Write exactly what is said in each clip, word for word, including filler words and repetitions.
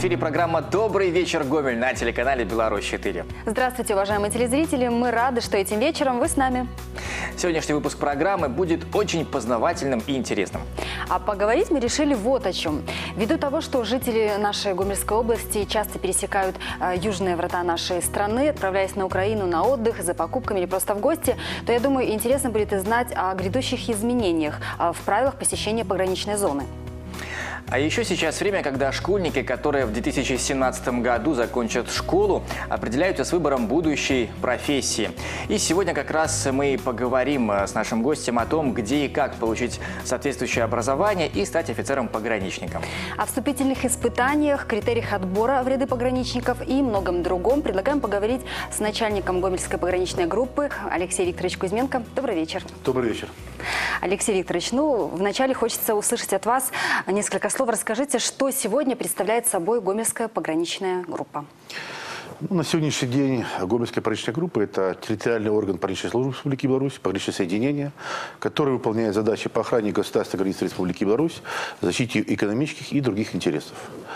эфире программа «Добрый вечер, Гомель» на телеканале Беларусь четыре. Здравствуйте, уважаемые телезрители. Мы рады, что этим вечером вы с нами. Сегодняшний выпуск программы будет очень познавательным и интересным. А поговорить мы решили вот о чем. Ввиду того, что жители нашей Гомельской области часто пересекают э, южные врата нашей страны, отправляясь на Украину на отдых, за покупками или просто в гости, то, я думаю, интересно будет знать о грядущих изменениях э, в правилах посещения пограничной зоны. А еще сейчас время, когда школьники, которые в две тысячи семнадцатом году закончат школу, определяются с выбором будущей профессии. И сегодня как раз мы поговорим с нашим гостем о том, где и как получить соответствующее образование и стать офицером-пограничником. О вступительных испытаниях, критериях отбора в ряды пограничников и многом другом предлагаем поговорить с начальником Гомельской пограничной группы Алексеем Викторовичем Кузьменко. Добрый вечер. Добрый вечер. Алексей Викторович, ну, вначале хочется услышать от вас несколько слов. Расскажите, что сегодня представляет собой Гомельская пограничная группа? Ну, на сегодняшний день Гомельская пограничная группа – это территориальный орган пограничной службы Республики Беларусь, пограничное соединение, которое выполняет задачи по охране государственной границы Республики Беларусь, защите экономических и других интересов.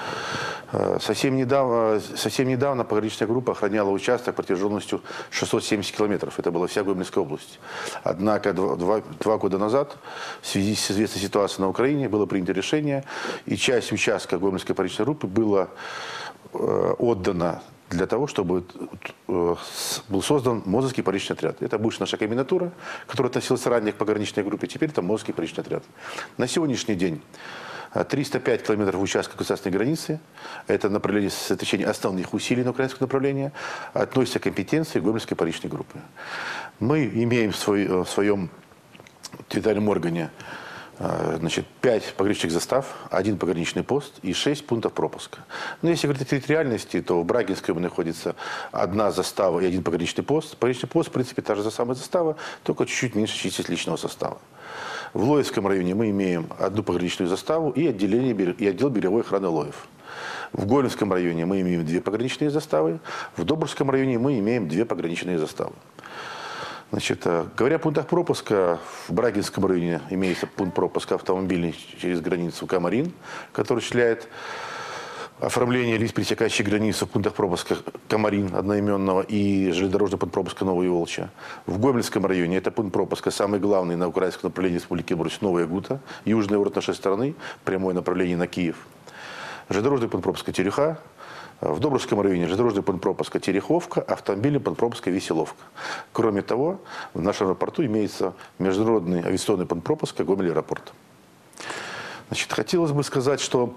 Совсем недавно, совсем недавно пограничная группа охраняла участок протяженностью шестьсот семьдесят километров. Это была вся Гомельская область. Однако два, два, два года назад в связи с известной ситуацией на Украине было принято решение, и часть участка Гомельской пограничной группы была э, отдана для того, чтобы э, был создан Мозырский пограничный отряд. Это бывшая наша комендатура, которая относилась ранее к пограничной группе, теперь это Мозырский пограничный отряд. На сегодняшний день триста пять километров участка государственной границы, это направление сосредоточения основных усилий на украинском направлении, относится к компетенции Гомельской пограничной группы. Мы имеем в, свой, в своем территориальном органе значит, пять пограничных застав, один пограничный пост и шесть пунктов пропуска. Но если говорить о территориальности, то в Брагинской находится одна застава и один пограничный пост. Пограничный пост, в принципе, та же самая застава, только чуть-чуть меньше численность личного состава. В Лоевском районе мы имеем одну пограничную заставу и, отделение, и отдел береговой охраны Лоев. В Гомельском районе мы имеем две пограничные заставы. В Добрском районе мы имеем две пограничные заставы. Значит, говоря о пунктах пропуска, в Брагинском районе имеется пункт пропуска автомобильный через границу Камарин, который осуществляет оформление лиц, пересекающих границу в пунктах пропуска Камарин одноименного и железнодорожный пункт пропуска Новая Волча. В Гомельском районе это пункт пропуска самый главный на украинском направлении Республики Беларусь Новая Гута, южный ворот нашей страны, прямое направление на Киев. Железнодорожный пункт пропуска Терюха. В Добрском районе железнодорожный пункт пропуска Тереховка, автомобильный пункт пропуска Веселовка. Кроме того, в нашем аэропорту имеется международный авиационный пункт пропуска Гомель-аэропорт. Значит, хотелось бы сказать, что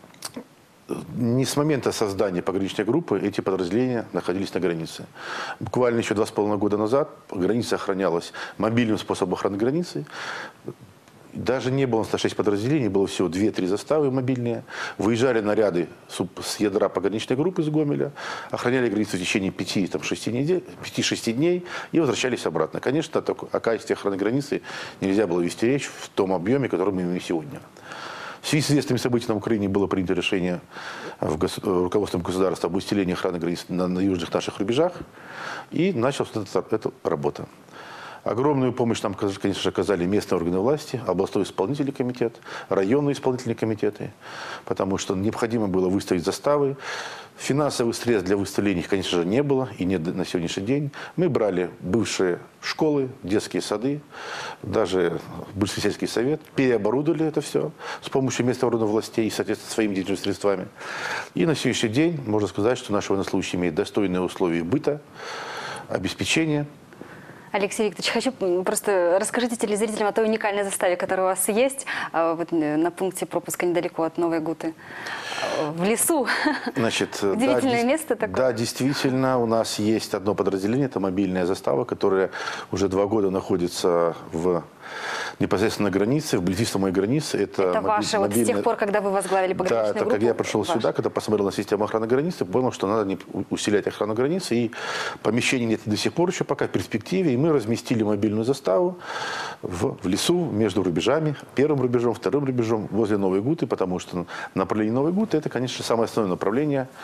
не с момента создания пограничной группы эти подразделения находились на границе. Буквально еще два с половиной года назад граница охранялась мобильным способом охраны границы. Даже не было сто шесть подразделений, было всего две-три заставы мобильные. Выезжали наряды с ядра пограничной группы из Гомеля, охраняли границу в течение пяти-шести дней и возвращались обратно. Конечно, о качестве охраны границы нельзя было вести речь в том объеме, который мы имеем сегодня. В связи с известными событиями на Украине было принято решение в гос... руководством государства об усилении охраны границ на, на южных наших рубежах, и началась эта, эта работа. Огромную помощь нам, конечно же, оказали местные органы власти, областной исполнительный комитет, районные исполнительные комитеты, потому что необходимо было выставить заставы. Финансовых средств для выставления их, конечно же, не было и нет на сегодняшний день. Мы брали бывшие школы, детские сады, даже бывший сельский совет, переоборудовали это все с помощью местных органов властей и, соответственно, своими денежными средствами. И на сегодняшний день можно сказать, что наши военнослужащие имеют достойные условия быта, обеспечения. Алексей Викторович, хочу просто расскажите телезрителям о той уникальной заставе, которая у вас есть вот, на пункте пропуска недалеко от Новой Гуты. В лесу. Значит, удивительное да, место такое. Да, действительно, у нас есть одно подразделение, это мобильная застава, которая уже два года находится в непосредственно на границе, вблизи самой границы. Это, это ваше, мобильная... вот с тех пор, когда вы возглавили пограничную да, группу? Да, когда я пришел ваш. сюда, когда посмотрел на систему охраны границы, понял, что надо усилять охрану границы, и помещений нет до сих пор еще пока в перспективе, и мы разместили мобильную заставу в, в лесу между рубежами, первым рубежом, вторым рубежом, возле Новой Гуты, потому что направление Новой Гуты это, конечно, самое основное направление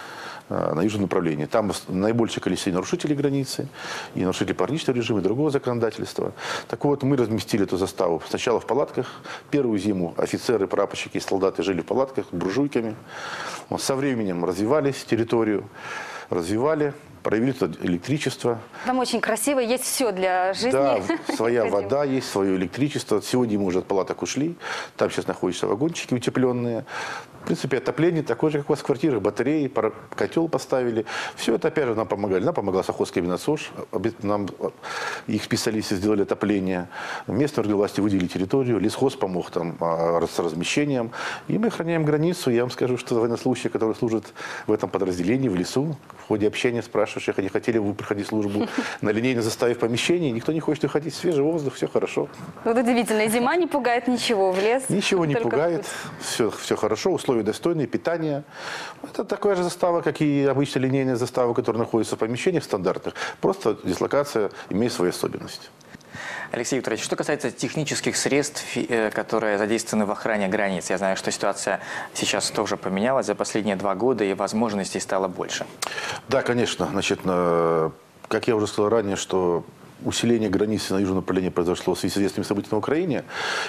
на южном направлении. Там наибольшее количество нарушителей границы, и нарушителей пограничного режима, и другого законодательства. Так вот, мы разместили эту заставу сначала в палатках. Первую зиму офицеры, прапорщики и солдаты жили в палатках, буржуйками. Вот, со временем развивались территорию, развивали, проявили тут электричество. Там очень красиво, есть все для жизни. Да, своя вода есть, свое электричество. Сегодня мы уже от палаток ушли. Там сейчас находятся вагончики утепленные. В принципе, отопление такое же, как у вас в квартирах. Батареи, котел поставили. Все это, опять же, нам помогали. Нам помогла совхозская Миносош. Нам их специалисты сделали отопление. Местные власти выделили территорию. Лесхоз помог там с размещением. И мы охраняем границу. Я вам скажу, что военнослужащие, которые служат в этом подразделении, в лесу, в ходе общения спрашиваешь, не хотели бы вы проходить службу на линейной заставе в помещении. Никто не хочет уходить. Свежий воздух, все хорошо. Вот удивительно. Зима не пугает ничего, в лес. Ничего не пугает. Все, все хорошо. Условия достойные, питание. Это такая же застава, как и обычная линейная застава, которая находится в помещениях стандартных. Просто дислокация имеет свою особенность. Алексей Викторович, что касается технических средств, которые задействованы в охране границ, я знаю, что ситуация сейчас тоже поменялась за последние два года и возможностей стало больше. Да, конечно. Значит, как я уже сказал ранее, что усиление границы на южном направлении произошло в связи с известными событиями на Украине,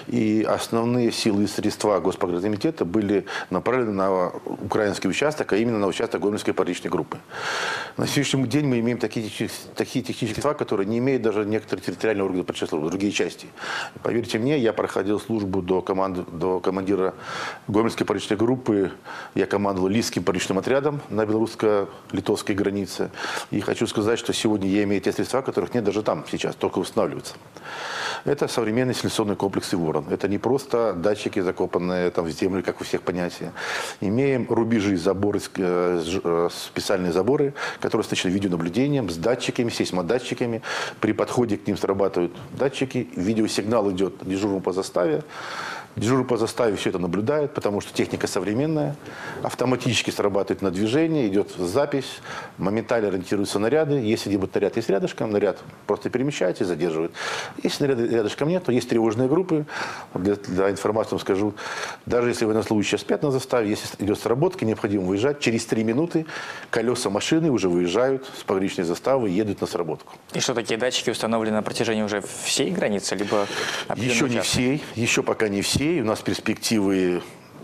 и основные силы и средства Госпогранкомитета были направлены на украинский участок, а именно на участок Гомельской пограничной группы. На сегодняшний день мы имеем такие, такие технические средства, которые не имеют даже некоторые территориальные органы пограничной службы, другие части. Поверьте мне, я проходил службу до, команды, до командира Гомельской пограничной группы, я командовал Лисским пограничным отрядом на белорусско-литовской границе, и хочу сказать, что сегодня я имею те средства, которых нет даже там сейчас, только устанавливаются. Это современный селекционный комплекс «Ворон». Это не просто датчики, закопанные там в землю, как у всех понятия. Имеем рубежи, заборы, специальные заборы, которые оснащены видеонаблюдением, с датчиками, сейсмодатчиками. При подходе к ним срабатывают датчики, видеосигнал идет дежурному по заставе. Дежурный по заставе все это наблюдает, потому что техника современная. Автоматически срабатывает на движение, идет запись, моментально ориентируются наряды. Если где-то наряд есть рядышком, наряд просто перемещается и задерживает. Если наряда рядышком нет, то есть тревожные группы. Для, для информации вам скажу, даже если военнослужащие спят на заставе, если идет сработка, необходимо выезжать. Через три минуты колеса машины уже выезжают с пограничной заставы и едут на сработку. И что, такие датчики установлены на протяжении уже всей границы? Либо еще не всей, еще пока не всей. У нас перспективы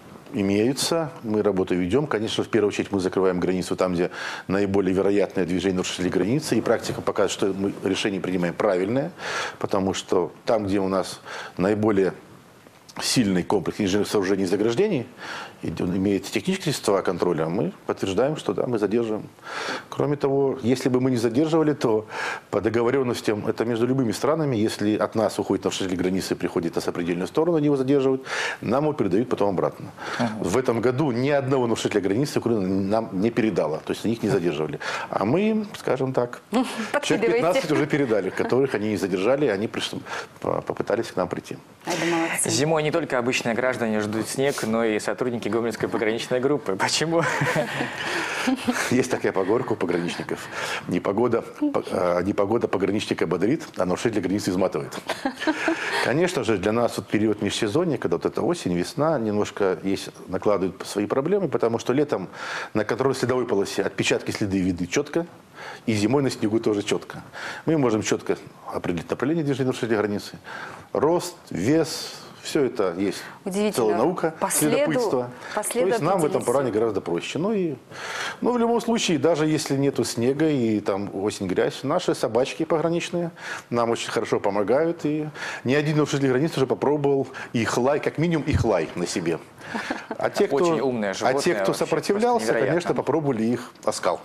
имеются, мы работу ведем. Конечно, в первую очередь мы закрываем границу там, где наиболее вероятное движение нарушителей границы. И практика показывает, что мы решение принимаем правильное, потому что там, где у нас наиболее сильный комплекс инженерных сооружений и заграждений, он имеет технические средства контроля, мы подтверждаем, что да, мы задерживаем. Кроме того, если бы мы не задерживали, то по договоренностям, это между любыми странами, если от нас уходит нарушитель границы, приходит на сопредельную сторону, они его задерживают, нам его передают потом обратно. Uh-huh. В этом году ни одного нарушителя границы Украина нам не передала, то есть их не задерживали. А мы им, скажем так, человек пятнадцать уже передали, которых они не задержали, они пришли, попытались к нам прийти. Зимой не только обычные граждане ждут снег, но и сотрудники Гомельской пограничной группы. Почему? Есть такая поговорка у пограничников. Непогода, непогода пограничника бодрит, а нарушитель границы изматывает. Конечно же, для нас вот период межсезонья, когда вот эта осень, весна, немножко есть, накладывают свои проблемы, потому что летом на контроль следовой полосе отпечатки следы видны четко, и зимой на снегу тоже четко. Мы можем четко определить направление движения нарушителя границы, рост, вес. Все это есть целая наука, по следопытство. По То есть нам в этом плане гораздо проще. Ну и ну, в любом случае, даже если нету снега и там осень, грязь, наши собачки пограничные нам очень хорошо помогают. И ни один нарушитель границы уже попробовал их лай, как минимум их лай на себе. А те, кто, очень умные животные, а те, кто сопротивлялся, конечно, попробовали их оскал.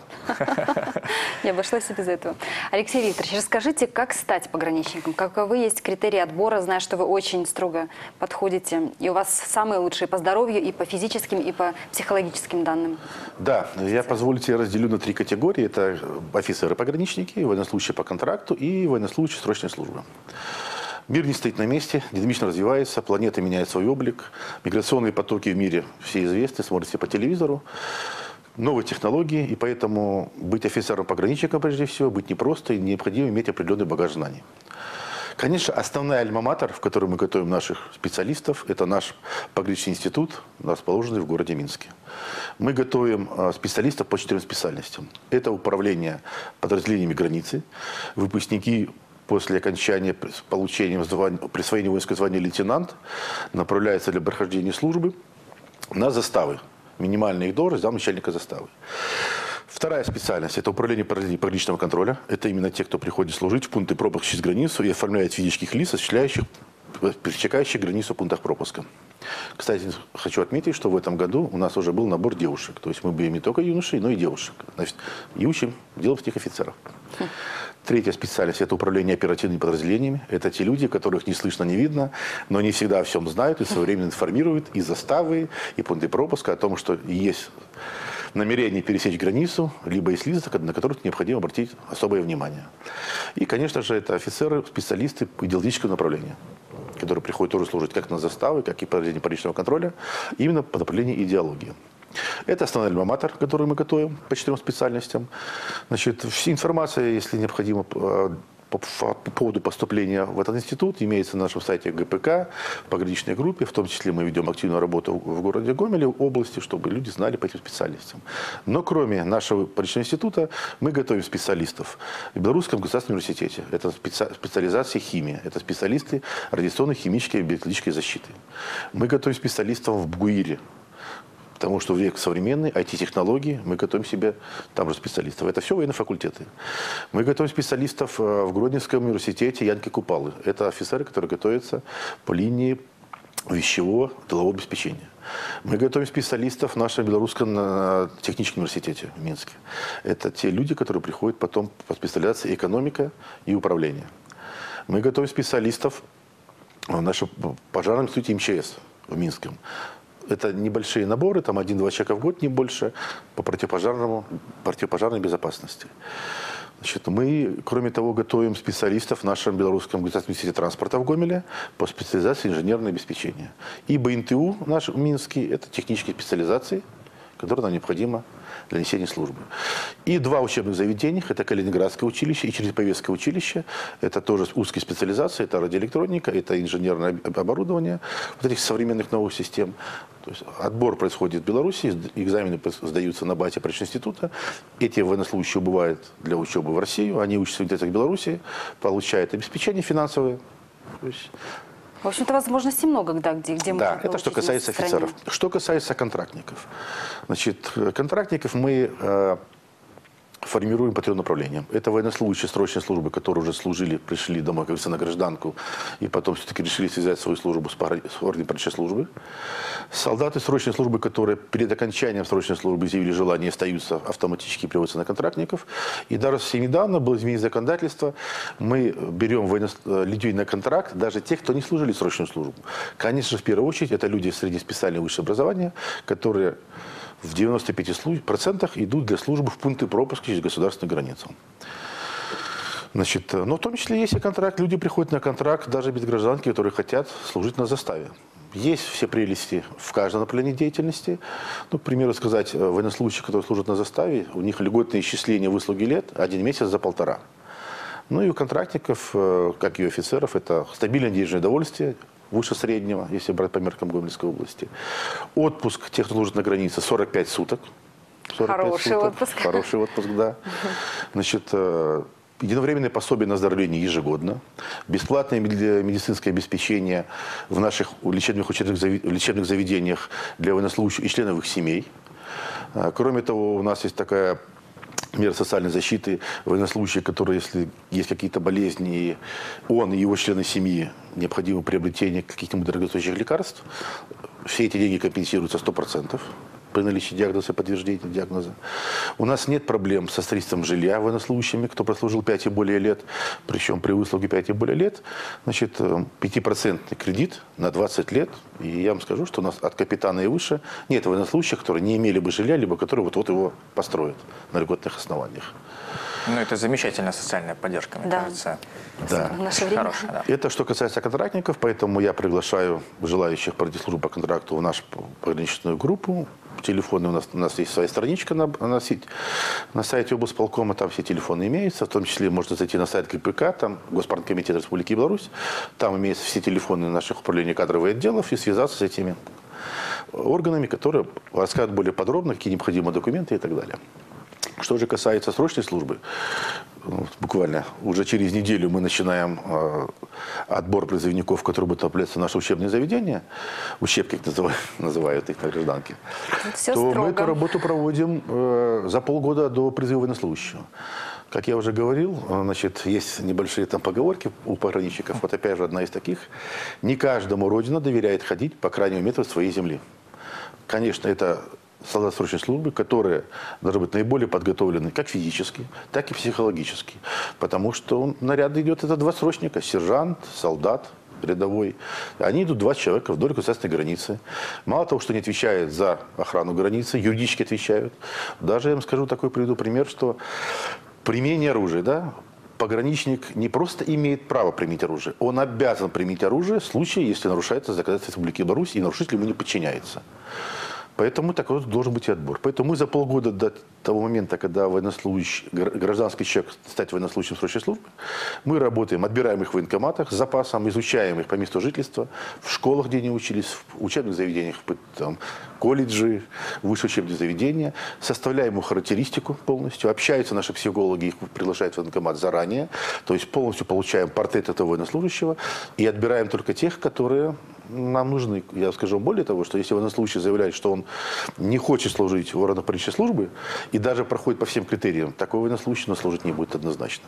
Я обошлась без этого. Алексей Викторович, расскажите, как стать пограничником? Каковы есть критерии отбора? Знаю, что вы очень строго подходите. И у вас самые лучшие по здоровью, и по физическим, и по психологическим данным. Да, я позволю тебе разделю на три категории. Это офицеры-пограничники, военнослужащие по контракту и военнослужащие срочной службы. Мир не стоит на месте, динамично развивается, планета меняет свой облик, миграционные потоки в мире все известны, смотрите по телевизору, новые технологии, и поэтому быть офицером-пограничником, прежде всего, быть непросто, и необходимо иметь определенный багаж знаний. Конечно, основная альма-матер, в которой мы готовим наших специалистов, это наш пограничный институт, расположенный в городе Минске. Мы готовим специалистов по четырем специальностям. Это управление подразделениями границы, выпускники после окончания с получением звания, присвоения воинского звания лейтенант направляются для прохождения службы на заставы. Минимальная их должность, зам начальника заставы. Вторая специальность – это управление пограничного контроля. Это именно те, кто приходит служить в пункты пропуска через границу и оформляет физических лиц, осуществляющих, пересекающих границу в пунктах пропуска. Кстати, хочу отметить, что в этом году у нас уже был набор девушек. То есть мы берем не только юношей, но и девушек. Значит, и учим деловских офицеров. Третья специальность – это управление оперативными подразделениями. Это те люди, которых не слышно, не видно, но не всегда о всем знают и своевременно информируют и заставы, и пункты пропуска о том, что есть намерение пересечь границу, либо есть лица, на которых необходимо обратить особое внимание. И, конечно же, это офицеры, специалисты по идеологическому направлению, которые приходят тоже служить как на заставы, как и по подразделению пограничного контроля, именно по направлению идеологии. Это основной альма-матер, который мы готовим по четырем специальностям. Значит, вся информация, если необходимо, по, по поводу поступления в этот институт, имеется на нашем сайте ГПК, в пограничной группе. В том числе мы ведем активную работу в городе Гомеле, в области, чтобы люди знали по этим специальностям. Но кроме нашего пограничного института, мы готовим специалистов в Белорусском государственном университете. Это специ... специализация химия. Это специалисты радиационной, химической и биологической защиты. Мы готовим специалистов в БГУИРе. Потому что в век современный, ай ти-технологии, мы готовим себе там же специалистов. Это все военные факультеты. Мы готовим специалистов в Гродненском университете Янки Купалы. Это офицеры, которые готовятся по линии вещевого тылового обеспечения. Мы готовим специалистов в нашем Белорусском техническом университете в Минске. Это те люди, которые приходят потом по специализации экономика и управление. Мы готовим специалистов в нашем пожарном институте эм че эс в Минском. Это небольшие наборы, там один-два человека в год, не больше, по противопожарному, противопожарной безопасности. Значит, мы, кроме того, готовим специалистов в нашем Белорусском государственном институте транспорта в Гомеле по специализации инженерное обеспечение. И бэ эн тэ у наш в Минске – это технические специализации, которые нам необходимо для несения службы. И два учебных заведения – это Калининградское училище и Череповецкое училище. Это тоже узкие специализации, это радиоэлектроника, это инженерное оборудование вот этих современных новых систем. То есть отбор происходит в Беларуси, экзамены сдаются на базе пограничного института. Эти военнослужащие убывают для учебы в Россию, они учатся в университетах Беларуси, получают обеспечение финансовое. То есть, в общем-то, возможностей много, да, где, где да, можно это что касается офицеров. Что касается контрактников. Значит, контрактников мы э, формируем по трем направлениям. Это военнослужащие срочной службы, которые уже служили, пришли домой, как говорится, на гражданку, и потом все-таки решили связать свою службу с, с органом пограничной службы. Солдаты срочной службы, которые перед окончанием срочной службы изъявили желание, остаются, автоматически переводятся на контрактников. И даже совсем недавно было изменено законодательство. Мы берем военно... людей на контракт, даже тех, кто не служили срочную службу. Конечно же, в первую очередь, это люди среднеспециального высшего образования, которые в девяноста пяти процентах идут для службы в пункты пропуска через государственную границу. Значит, но в том числе есть и контракт. Люди приходят на контракт даже без гражданки, которые хотят служить на заставе. Есть все прелести в каждом направлении деятельности. Ну, к примеру сказать, военнослужащие, которые служат на заставе, у них льготное исчисление выслуги лет один месяц за полтора. Ну и у контрактников, как и у офицеров, это стабильное денежное довольствие, выше среднего, если брать по меркам Гомельской области. Отпуск тех, кто служит на границе, сорок пять суток. сорок пять Хороший суток. отпуск. Хороший отпуск, да. Значит, единовременное пособие на оздоровление ежегодно. Бесплатное медицинское обеспечение в наших лечебных, лечебных заведениях для военнослужащих и членов их семей. Кроме того, у нас есть такая мера социальной защиты. Военнослужащие, которые, если есть какие-то болезни, он и его члены семьи, необходимо приобретение каких-нибудь дорогостоящих лекарств, все эти деньги компенсируются сто процентов при наличии диагноза и подтверждения диагноза. У нас нет проблем со строительством жилья военнослужащими, кто прослужил пять и более лет, причем при выслуге пять и более лет, значит, пятипроцентный кредит на двадцать лет. И я вам скажу, что у нас от капитана и выше нет военнослужащих, которые не имели бы жилья, либо которые вот-вот его построят на льготных основаниях. Ну, это замечательная социальная поддержка, мне Да. кажется. Да. В наше время. Хорошая, да. Это что касается контрактников, поэтому я приглашаю желающих пройти службу по контракту в нашу пограничную группу. Телефоны у нас, у нас есть своя страничка на, на, сеть, на сайте облсполкома, там все телефоны имеются, в том числе можно зайти на сайт ГПК, там Госпарткомитет Республики Беларусь, там имеются все телефоны наших управлений кадровых отделов и связаться с этими органами, которые расскажут более подробно, какие необходимые документы и так далее. Что же касается срочной службы, ну, буквально уже через неделю мы начинаем э, отбор призывников, которые будут отправляться в наши учебные заведения, учебки как называют, называют их на гражданке, Все то строго. мы эту работу проводим э, за полгода до призыва военнослужащего. Как я уже говорил, значит, есть небольшие там поговорки у пограничников. Вот опять же одна из таких. Не каждому Родина доверяет ходить по крайнему метру своей земли. Конечно, это солдаты срочной службы, которые должны быть наиболее подготовлены как физически, так и психологически. Потому что наряд идет, это два срочника, сержант, солдат, рядовой. Они идут два человека вдоль государственной границы. Мало того, что они отвечают за охрану границы, юридически отвечают. Даже я вам скажу такой, приведу пример, что применение оружия, да, пограничник не просто имеет право применить оружие, он обязан применить оружие в случае, если нарушается законодательство Республики Беларусь и нарушитель ему не подчиняется. Поэтому такой должен быть и отбор. Поэтому мы за полгода до того момента, когда военнослужащий, гражданский человек станет военнослужащим срочной службы, мы работаем, отбираем их в военкоматах с запасом, изучаем их по месту жительства, в школах, где они учились, в учебных заведениях, там, колледжи, высшие учебные заведения, составляем ему характеристику полностью, общаются наши психологи, их приглашают в военкомат заранее, то есть полностью получаем портрет этого военнослужащего и отбираем только тех, которые нам нужны. Я скажу более того, что если военнослужащий заявляет, что он не хочет служить в органах пограничной службы и даже проходит по всем критериям, такой военнослужащий у нас служить не будет однозначно.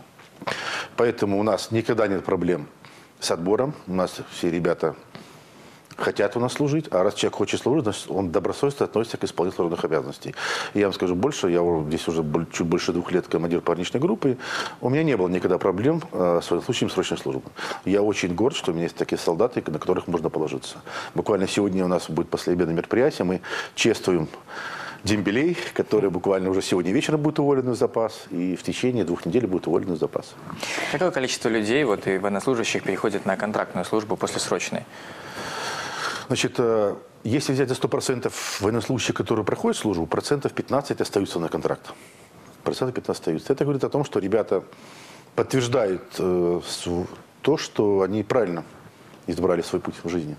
Поэтому у нас никогда нет проблем с отбором. У нас все ребята хотят у нас служить, а раз человек хочет служить, значит, он добросовестно относится к исполнению служебных обязанностей. И я вам скажу больше, я здесь уже чуть больше двух лет командир пограничной группы, у меня не было никогда проблем э, с военнослужащими срочной службы. Я очень горд, что у меня есть такие солдаты, на которых можно положиться. Буквально сегодня у нас будет послеобеденное мероприятие, мы чествуем дембелей, которые буквально уже сегодня вечером будут уволены в запас, и в течение двух недель будут уволены в запас. Какое количество людей вот, и военнослужащих переходит на контрактную службу после срочной? Значит, если взять за сто процентов военнослужащих, которые проходят службу, процентов пятнадцать остаются на контракт. Процентов пятнадцать остаются. Это говорит о том, что ребята подтверждают э, то, что они правильно избрали свой путь в жизни.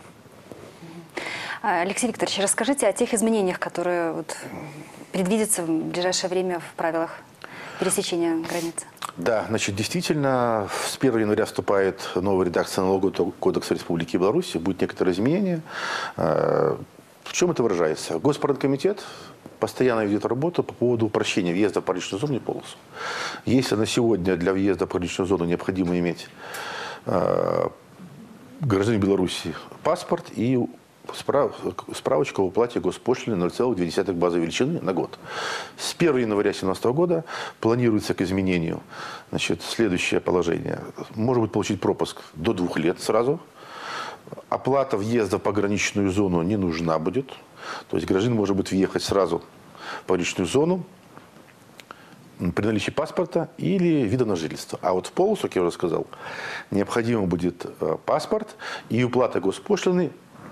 Алексей Викторович, расскажите о тех изменениях, которые вот предвидятся в ближайшее время в правилах пересечения границы. Да, значит, действительно, с первого января вступает новая редакция налогового кодекса Республики Беларусь, будет некоторые изменения. В чем это выражается? Госпарткомитет постоянно ведет работу по поводу упрощения въезда в пограничную зону и полосу. Если на сегодня для въезда в пограничную зону необходимо иметь гражданин Беларуси паспорт и справочка об уплате госпошлины ноль целых две десятых базовой величины на год. С первого января две тысячи семнадцатого года планируется к изменению, значит, следующее положение. Может быть получить пропуск до двух лет сразу. Оплата въезда в пограничную зону не нужна будет. То есть гражданин может быть въехать сразу в пограничную зону при наличии паспорта или вида на жительство. А вот в полосу, как я уже сказал, необходимо будет паспорт и уплата госпошлины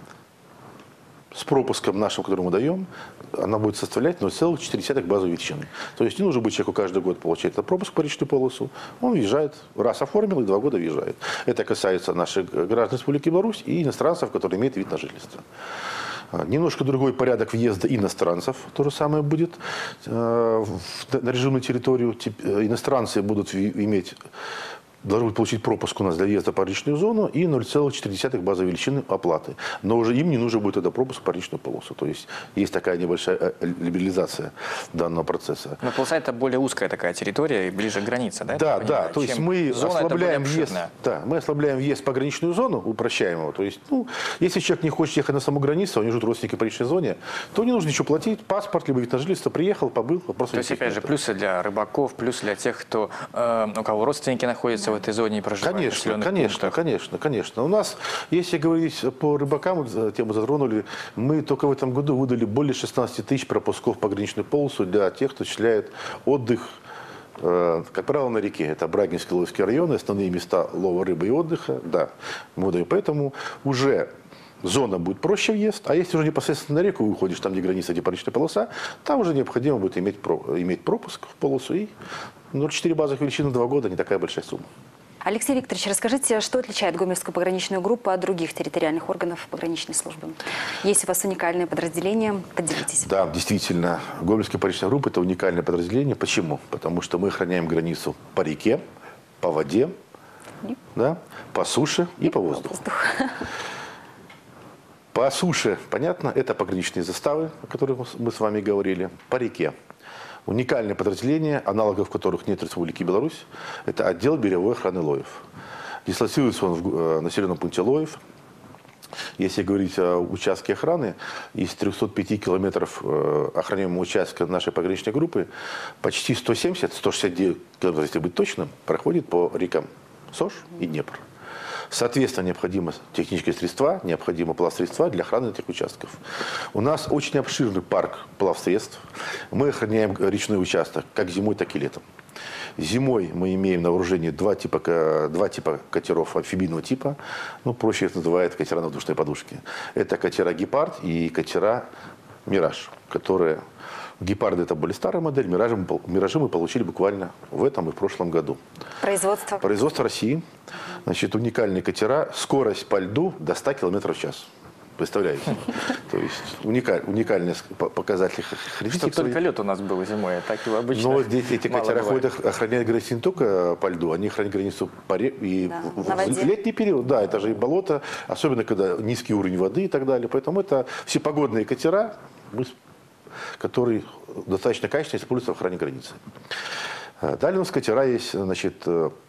с пропуском нашим, который мы даем, она будет составлять ноль целых четыре десятых базовой величины. То есть не нужно быть человеку каждый год получать этот пропуск по личную полосу. Он въезжает, раз оформил и два года въезжает. Это касается наших граждан Республики Беларусь и иностранцев, которые имеют вид на жительство. Немножко другой порядок въезда иностранцев. То же самое будет на режимную территорию. Иностранцы будут иметь... должны будут получить пропуск у нас для въезда в пограничную зону и ноль целых четыре десятых базовой величины оплаты. Но уже им не нужно будет тогда пропуск в пограничную полосу. То есть есть такая небольшая либерализация данного процесса. Но полоса это более узкая такая территория и ближе к границе, да? Да, да. То есть мы ослабляем въезд, да, мы ослабляем въезд в пограничную зону, упрощаем его. То есть, ну, если человек не хочет ехать на саму границу, у него живут родственники в пограничной зоне, то не нужно ничего платить. Паспорт, либо вид на жительство, приехал, побыл. То есть, опять же, плюсы для рыбаков, плюс для тех, кто, э, у кого родственники находятся в этой зоне и проживают. Конечно, конечно, конечно, конечно. У нас, если говорить по рыбакам, тему затронули, мы только в этом году выдали более шестнадцати тысяч пропусков в пограничную полосу для тех, кто осуществляет отдых как правило, на реке. Это Брагинский, Ловский районы, основные места лова рыбы и отдыха. Да, мы выдаем. Поэтому уже зона будет проще въезд, а если уже непосредственно на реку выходишь, там, где граница, где паричная полоса, там уже необходимо будет иметь, иметь пропуск в полосу. И ноль целых четыре базовых величины два года не такая большая сумма. Алексей Викторович, расскажите, что отличает Гомельскую пограничную группу от других территориальных органов пограничной службы? Есть у вас уникальные подразделения? Поделитесь. Да, действительно, Гомельская пограничная группа – это уникальное подразделение. Почему? Потому что мы охраняем границу по реке, по воде, да, по суше и, и по воздуху. Воздух. По суше, понятно, это пограничные заставы, о которых мы с вами говорили. По реке уникальное подразделение, аналогов которых нет в Республике Беларусь, это отдел береговой охраны Лоев. Дислоцируется он в населенном пункте Лоев. Если говорить о участке охраны, из трёхсот пяти километров охраняемого участка нашей пограничной группы, почти сто семьдесят — сто шестьдесят девять километров, если быть точным, проходит по рекам Сош и Днепр. Соответственно, необходимы технические средства, необходимы плавсредства для охраны этих участков. У нас очень обширный парк плавсредств. Мы охраняем речной участок как зимой, так и летом. Зимой мы имеем на вооружении два типа, два типа катеров амфибийного типа. Ну, проще их называют катера на воздушной подушке. Это катера «Гепард» и катера «Мираж», которые... Гепарды – это более старая модель, Миражи мы, Миражи мы получили буквально в этом и в прошлом году. Производство? Производство России. Значит, уникальные катера, скорость по льду до ста километров в час. Представляете? То есть уникаль, уникальный показатель характеристики. Чтобы только лед у нас был зимой, а так его обычно. Но здесь эти катера ходят, охраняют границу не только по льду, они охраняют границу по реке. И да, в, в летний период, да, это же и болото, особенно когда низкий уровень воды и так далее. Поэтому это всепогодные катера, которые достаточно качественно используются в охране границы. Далее у нас катера есть, значит,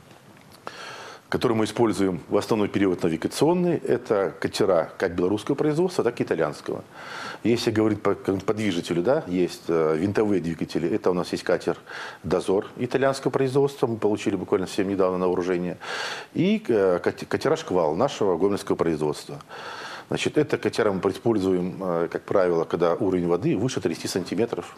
которые мы используем в основной период навигационный. Это катера как белорусского производства, так и итальянского. Если говорить по, по движителю, да, есть винтовые двигатели. Это у нас есть катер «Дозор» итальянского производства. Мы получили буквально совсем недавно на вооружение. И катера «Шквал» нашего гомельского производства. Значит, это катера мы используем, как правило, когда уровень воды выше тридцати сантиметров.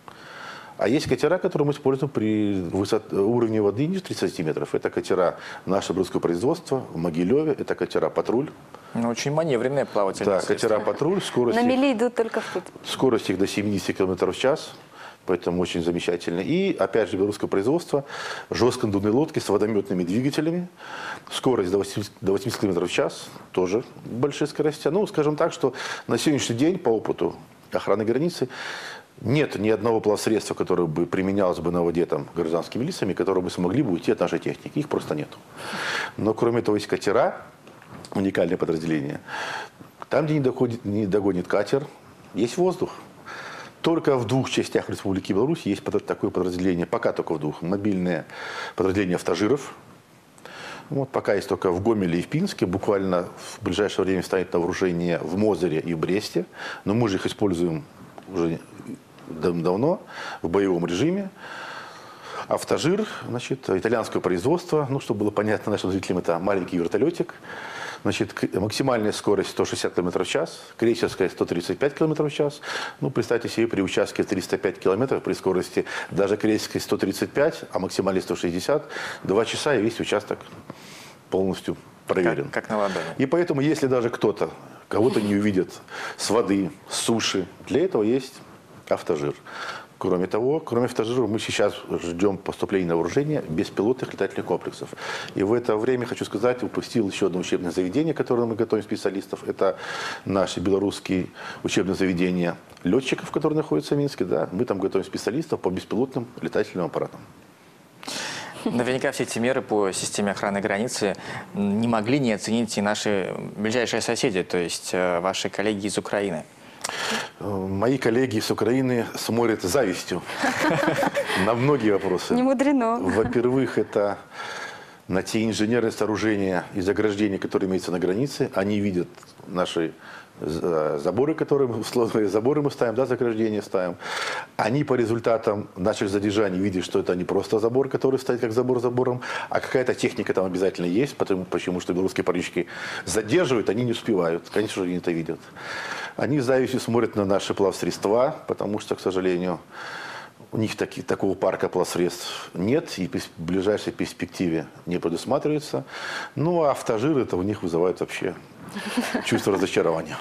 А есть катера, которые мы используем при высот... уровне воды ниже тридцати сантиметров. Это катера нашего русского производства в Могилеве, это катера «Патруль». Ну, очень маневренные плавательные Да, катера «Патруль». Скорость На мели их... идут только в путь. Скорость их до семидесяти километров в час. Поэтому очень замечательно. И, опять же, белорусского производства, жестконаддувные лодки с водометными двигателями. Скорость до восьмидесяти километров в час. Тоже большие скорости. Ну, скажем так, что на сегодняшний день, по опыту охраны границы, нет ни одного плавсредства, которое бы применялось бы на воде там, гражданскими лицами, которые бы смогли бы уйти от нашей техники. Их просто нет. Но, кроме того, есть катера, уникальное подразделение. Там, где не, доходит, не догонит катер, есть воздух. Только в двух частях Республики Беларусь есть такое подразделение, пока только в двух. Мобильное подразделение автожиров. Вот, пока есть только в Гомеле и в Пинске. Буквально в ближайшее время станет на вооружение в Мозыре и в Бресте. Но мы же их используем уже давно в боевом режиме. Автожир, значит, итальянского производства. Ну, чтобы было понятно нашим зрителям, это маленький вертолетик. Значит, максимальная скорость сто шестьдесят километров в час, крейсерская сто тридцать пять километров в час. Ну, представьте себе, при участке триста пять километров, при скорости даже крейсерской сто тридцать пять, а максимальной сто шестьдесят, два часа и весь участок полностью проверен. Как, как на ладони. И поэтому, если даже кто-то, кого-то не увидит с воды, с суши, для этого есть автожир. Кроме того, кроме автожиров, мы сейчас ждем поступления на вооружение беспилотных летательных комплексов. И в это время, хочу сказать, выпустил еще одно учебное заведение, которое мы готовим специалистов. Это наши белорусские учебные заведения летчиков, которые находятся в Минске. Да. Мы там готовим специалистов по беспилотным летательным аппаратам. Наверняка все эти меры по системе охраны границы не могли не оценить и наши ближайшие соседи, то есть ваши коллеги из Украины. Мои коллеги с Украины смотрят с завистью на многие вопросы. Не мудрено. Во-первых, это на те инженерные сооружения и заграждения, которые имеются на границе. Они видят наши заборы, которые мы, заборы мы ставим, да, заграждения ставим. Они по результатам наших задержаний видят, что это не просто забор, который стоит как забор забором, а какая-то техника там обязательно есть, потому, почему что белорусские поручики задерживают, они не успевают. Конечно же, они это видят. Они с завистью смотрят на наши плавсредства, потому что, к сожалению, У них таки, такого парка пластсредств нет и в ближайшей перспективе не предусматривается. Ну а автожир это у них вызывает вообще чувство разочарования.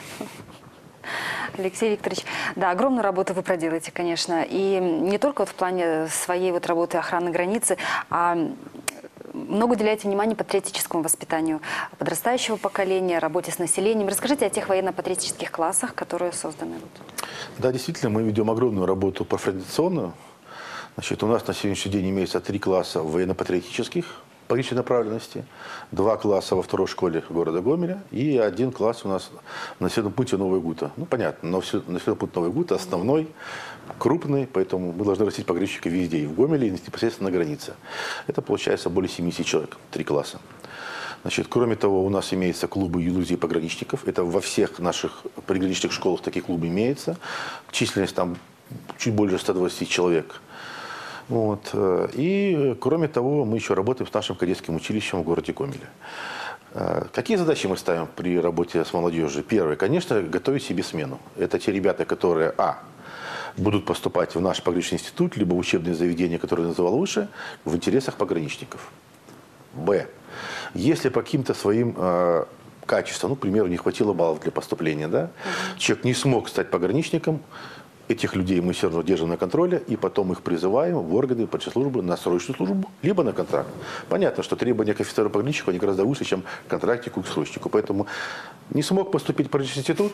Алексей Викторович, да, огромную работу вы проделаете, конечно. И не только вот в плане своей вот работы охраны границы, а много уделяете внимания патриотическому воспитанию подрастающего поколения, работе с населением. Расскажите о тех военно-патриотических классах, которые созданы. Да, действительно, мы ведем огромную работу профориентационную. Значит, у нас на сегодняшний день имеется три класса военно-патриотических по личной направленности, два класса во второй школе города Гомеля и один класс у нас на населенном пункте Новая Гута. Ну, понятно, но населенный пункт Новая Гута основной, крупный, поэтому мы должны растить пограничника везде, и в Гомеле, и непосредственно на границе. Это получается более семидесяти человек, три класса. Значит, кроме того, у нас имеются клубы юлузей пограничников. Это во всех наших приграничных школах такие клубы имеются. Численность там чуть больше ста двадцати человек. Вот. И, кроме того, мы еще работаем с нашим кадетским училищем в городе Гомеле. Какие задачи мы ставим при работе с молодежью? Первое, конечно, готовить себе смену. Это те ребята, которые, а, будут поступать в наш пограничный институт, либо в учебные заведения, которые я называл выше, в интересах пограничников. Б, если по каким-то своим э, качествам, ну, к примеру, не хватило баллов для поступления, да, uh-huh. человек не смог стать пограничником, этих людей мы все равно держим на контроле, и потом их призываем в органы спецслужбы на срочную службу, либо на контракт. Понятно, что требования к офицеру-пограничнику они гораздо выше, чем к контрактику и к срочнику. Поэтому не смог поступить в пограничный институт,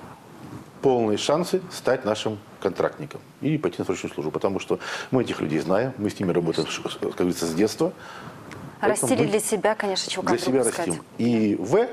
полные шансы стать нашим контрактником и пойти на срочную службу. Потому что мы этих людей знаем, мы с ними работаем, как говорится, с детства. Растили для себя, конечно, чего Для себя растим. И В,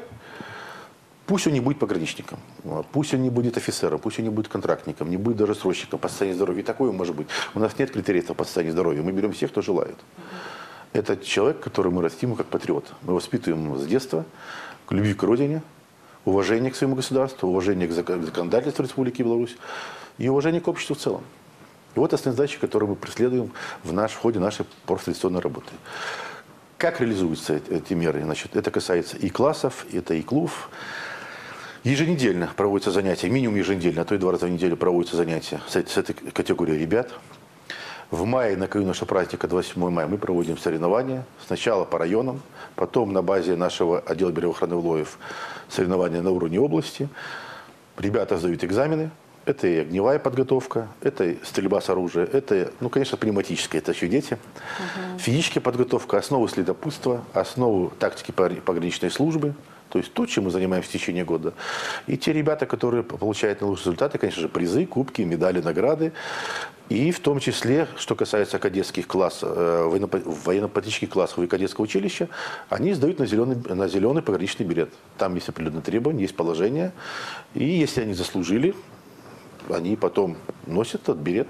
пусть он не будет пограничником, пусть он не будет офицером, пусть он не будет контрактником, не будет даже срочником по состоянию здоровья. И такое может быть. У нас нет критериев по состоянию здоровья. Мы берем всех, кто желает. Это человек, который мы растим как патриот. Мы воспитываем его с детства к любви к родине, уважение к своему государству, уважение к законодательству Республики Беларусь и уважение к обществу в целом. И вот основные задачи, которые мы преследуем в, наш, в ходе нашей профориентационной работы. Как реализуются эти меры? Значит, это касается и классов, это и клубов. Еженедельно проводятся занятия, минимум еженедельно, а то и два раза в неделю проводятся занятия с, с этой категорией ребят. В мае, накануне нашего праздника, двадцать седьмого мая, мы проводим соревнования. Сначала по районам, потом на базе нашего отдела береговой охраны ВЛОев соревнования на уровне области. Ребята сдают экзамены. Это и огневая подготовка, это и стрельба с оружия, это, ну, конечно, пневматическая, это еще дети. Uh-huh. Физическая подготовка, основы следопутства, основы тактики пограничной службы. То есть то, чем мы занимаемся в течение года. И те ребята, которые получают наилучшие результаты, конечно же, призы, кубки, медали, награды. И в том числе, что касается кадетских классов, военно-патриотических классов и кадетского училища, они сдают на зеленый, на зеленый пограничный билет. Там есть определенные требования, есть положение. И если они заслужили, они потом носят этот билет,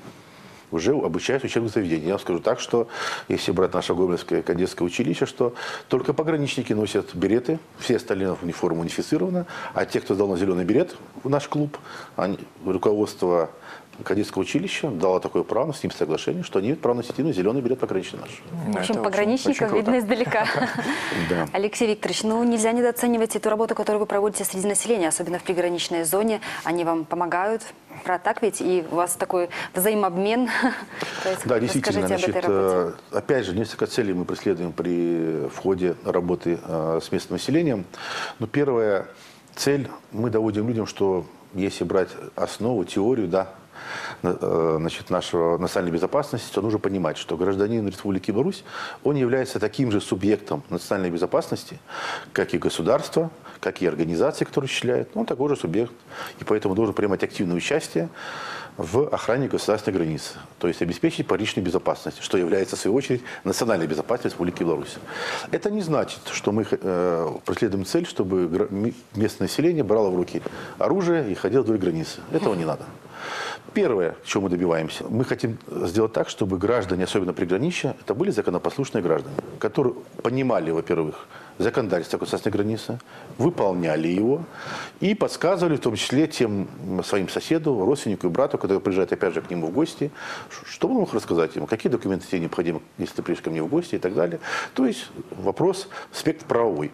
уже обучаются в учебных заведениях. Я вам скажу так, что если брать наше Гомельское кадетское училище, что только пограничники носят береты, все остальные униформа унифицирована, а те, кто сдал на зеленый билет в наш клуб, они, руководство кадетского училища дало такое право, с ним соглашение, что они имеют право носить именно зеленый билет пограничный наш. В общем, пограничников видно издалека. Алексей Викторович, ну нельзя недооценивать эту работу, которую вы проводите среди населения, особенно в приграничной зоне. Они вам помогают, так ведь? И у вас такой взаимообмен. Да, действительно. Значит, опять же, несколько целей мы преследуем при входе работы с местным населением. Но первая цель, мы доводим людям, что если брать основу, теорию, да, значит, нашего национальной безопасности, то нужно понимать, что гражданин Республики Беларусь, он является таким же субъектом национальной безопасности, как и государство, как и организации, которые осуществляют. Он такой же субъект, и поэтому должен принимать активное участие в охране государственной границы, то есть обеспечить пограничную безопасность, что является, в свою очередь, национальной безопасностью Республики Беларусь. Это не значит, что мы э, преследуем цель, чтобы местное население брало в руки оружие и ходило вдоль границы. Этого не надо. Первое, чего мы добиваемся, мы хотим сделать так, чтобы граждане, особенно приграничья, это были законопослушные граждане, которые понимали, во-первых, законодательство государственной границы, выполняли его и подсказывали, в том числе тем своим соседу, родственнику и брату, который приезжает опять же к нему в гости, что он мог рассказать ему, какие документы тебе необходимы, если ты приедешь ко мне в гости и так далее. То есть вопрос, аспект правовой.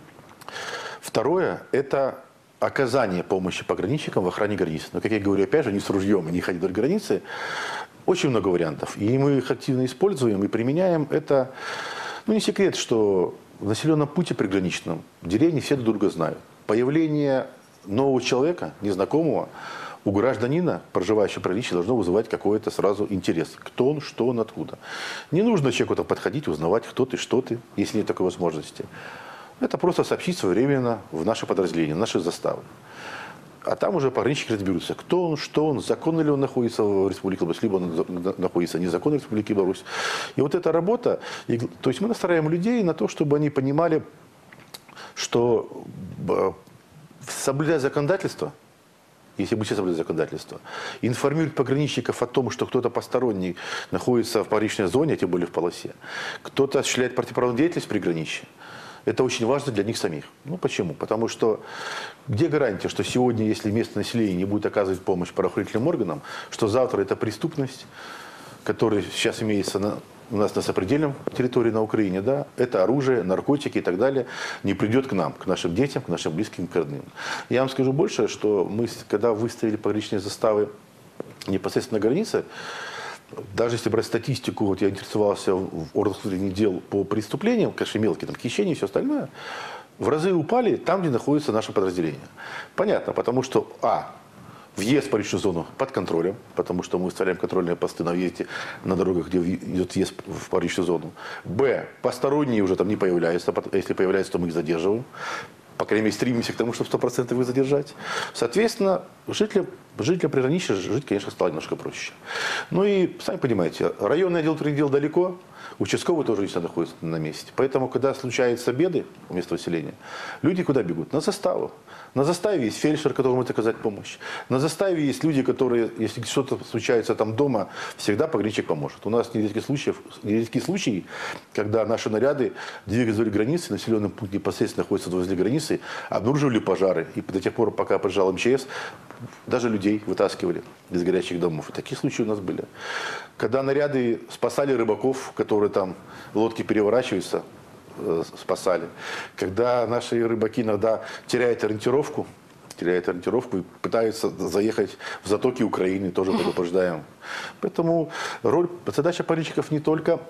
Второе, это оказание помощи пограничникам в охране границы. Но, как я говорю, опять же, не с ружьем и не ходить вдоль границы. Очень много вариантов. И мы их активно используем и применяем. Это, ну, не секрет, что в населенном пункте приграничном деревни все друг друга знают. Появление нового человека, незнакомого, у гражданина, проживающего в приграничье, должно вызывать какой-то сразу интерес. Кто он, что он, откуда. Не нужно человеку подходить, узнавать, кто ты, что ты, если нет такой возможности. Это просто сообщить своевременно в наше подразделение, в наши заставы. А там уже пограничники разберутся, кто он, что он, законно ли он находится в Республике Беларусь, либо он находится незаконно в Республике Беларусь. И вот эта работа, то есть мы настраиваем людей на то, чтобы они понимали, что соблюдая законодательство, если бы все соблюдали законодательство, информировать пограничников о том, что кто-то посторонний находится в пограничной зоне, а тем более в полосе, кто-то осуществляет противоправную деятельность в приграничье, это очень важно для них самих. Ну почему? Потому что где гарантия, что сегодня, если местное население не будет оказывать помощь правоохранительным органам, что завтра эта преступность, которая сейчас имеется на, у нас на сопредельном территории на Украине, да, это оружие, наркотики и так далее, не придет к нам, к нашим детям, к нашим близким, к родным. Я вам скажу больше, что мы, когда выставили пограничные заставы непосредственно на границе, даже если брать статистику, вот я интересовался в органах внутренних дел по преступлениям, конечно, мелкие, там, хищения и все остальное, в разы упали там, где находится наше подразделение. Понятно, потому что, а, въезд в пограничную зону под контролем, потому что мы выставляем контрольные посты на въезде на дорогах, где идет въезд в пограничную зону. Б, посторонние уже там не появляются, если появляются, то мы их задерживаем. По крайней мере, стремимся к тому, чтобы сто процентов их задержать. Соответственно, жителям, жителям приграничья жить, конечно, стало немножко проще. Ну и, сами понимаете, районный отдел внутренних дел далеко, участковый тоже не находится на месте. Поэтому, когда случаются беды у местного населения, люди куда бегут? На заставу. На заставе есть фельдшер, которому может оказать помощь. На заставе есть люди, которые, если что-то случается там дома, всегда пограничник поможет. У нас нередки случаи, нередки случаи, когда наши наряды двигались вдоль границы, населенный пункт непосредственно находится возле границы, обнаруживали пожары. И до тех пор, пока приезжал эм че эс, даже людей вытаскивали из горячих домов. И такие случаи у нас были. Когда наряды спасали рыбаков, которые там лодки переворачиваются, спасали. Когда наши рыбаки иногда теряют ориентировку, теряют ориентировку и пытаются заехать в затоки Украины, тоже предупреждаем. Поэтому роль, задача пограничников не только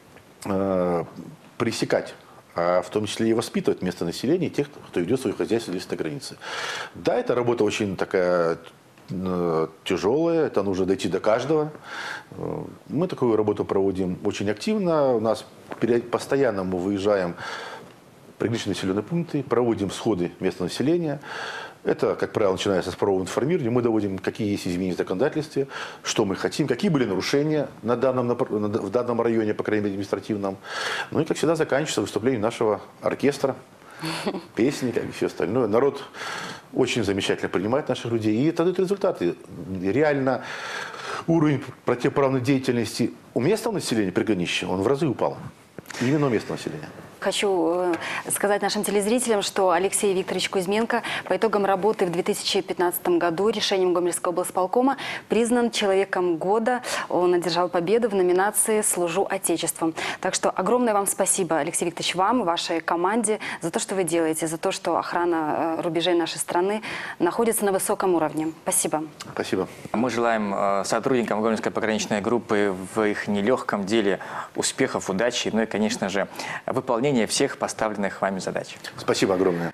э, пресекать, а в том числе и воспитывать местное население, тех, кто ведет свое хозяйство здесь на границе. Да, эта работа очень такая тяжелая, это нужно дойти до каждого. Мы такую работу проводим очень активно. У нас постоянно мы выезжаем в приграничные населенные пункты, проводим сходы местного населения. Это, как правило, начинается с правового информирования. Мы доводим, какие есть изменения в законодательстве, что мы хотим, какие были нарушения на данном, в данном районе, по крайней мере, административном. Ну и, как всегда, заканчивается выступлением нашего оркестра, песни, как и все остальное. Народ очень замечательно принимает наших людей. И это дает результаты. Реально уровень противоправной деятельности у местного населения приграничья, он в разы упал. Именно у местного населения. Хочу сказать нашим телезрителям, что Алексей Викторович Кузьменко по итогам работы в две тысячи пятнадцатом году решением Гомельского облсполкома признан человеком года. Он одержал победу в номинации «Служу Отечеству». Так что огромное вам спасибо, Алексей Викторович, вам, вашей команде за то, что вы делаете, за то, что охрана рубежей нашей страны находится на высоком уровне. Спасибо. Спасибо. Мы желаем сотрудникам Гомельской пограничной группы в их нелегком деле успехов, удачи, ну и, конечно же, выполнения всех поставленных вами задач. Спасибо огромное.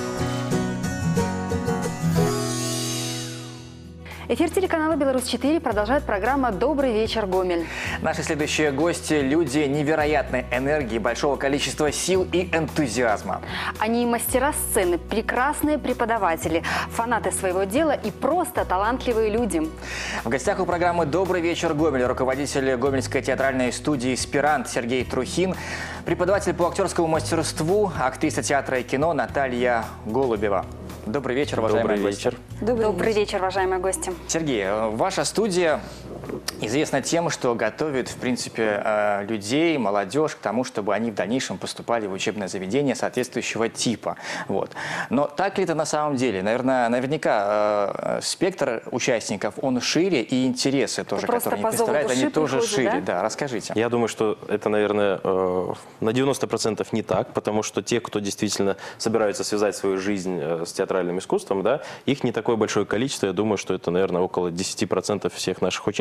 Эфир телеканала «Беларусь четыре» продолжает программа «Добрый вечер, Гомель». Наши следующие гости – люди невероятной энергии, большого количества сил и энтузиазма. Они мастера сцены, прекрасные преподаватели, фанаты своего дела и просто талантливые люди. В гостях у программы «Добрый вечер, Гомель» руководитель Гомельской театральной студии «Спирант» Сергей Трухин, преподаватель по актерскому мастерству, актриса театра и кино Наталья Голубева. Добрый вечер, уважаемые Добрый гости. вечер. Добрый, Добрый вечер. вечер, уважаемые гости. Сергей, ваша студия известна тем, что готовит, в принципе, людей, молодежь к тому, чтобы они в дальнейшем поступали в учебное заведение соответствующего типа. Вот. Но так ли это на самом деле? Наверное, наверняка спектр участников, он шире, и интересы тоже, которые они представляют, они тоже шире. Да? Да, расскажите. Я думаю, что это, наверное, на девяносто процентов не так, потому что те, кто действительно собираются связать свою жизнь с театральным искусством, да, их не такое большое количество. Я думаю, что это, наверное, около десяти процентов всех наших участников.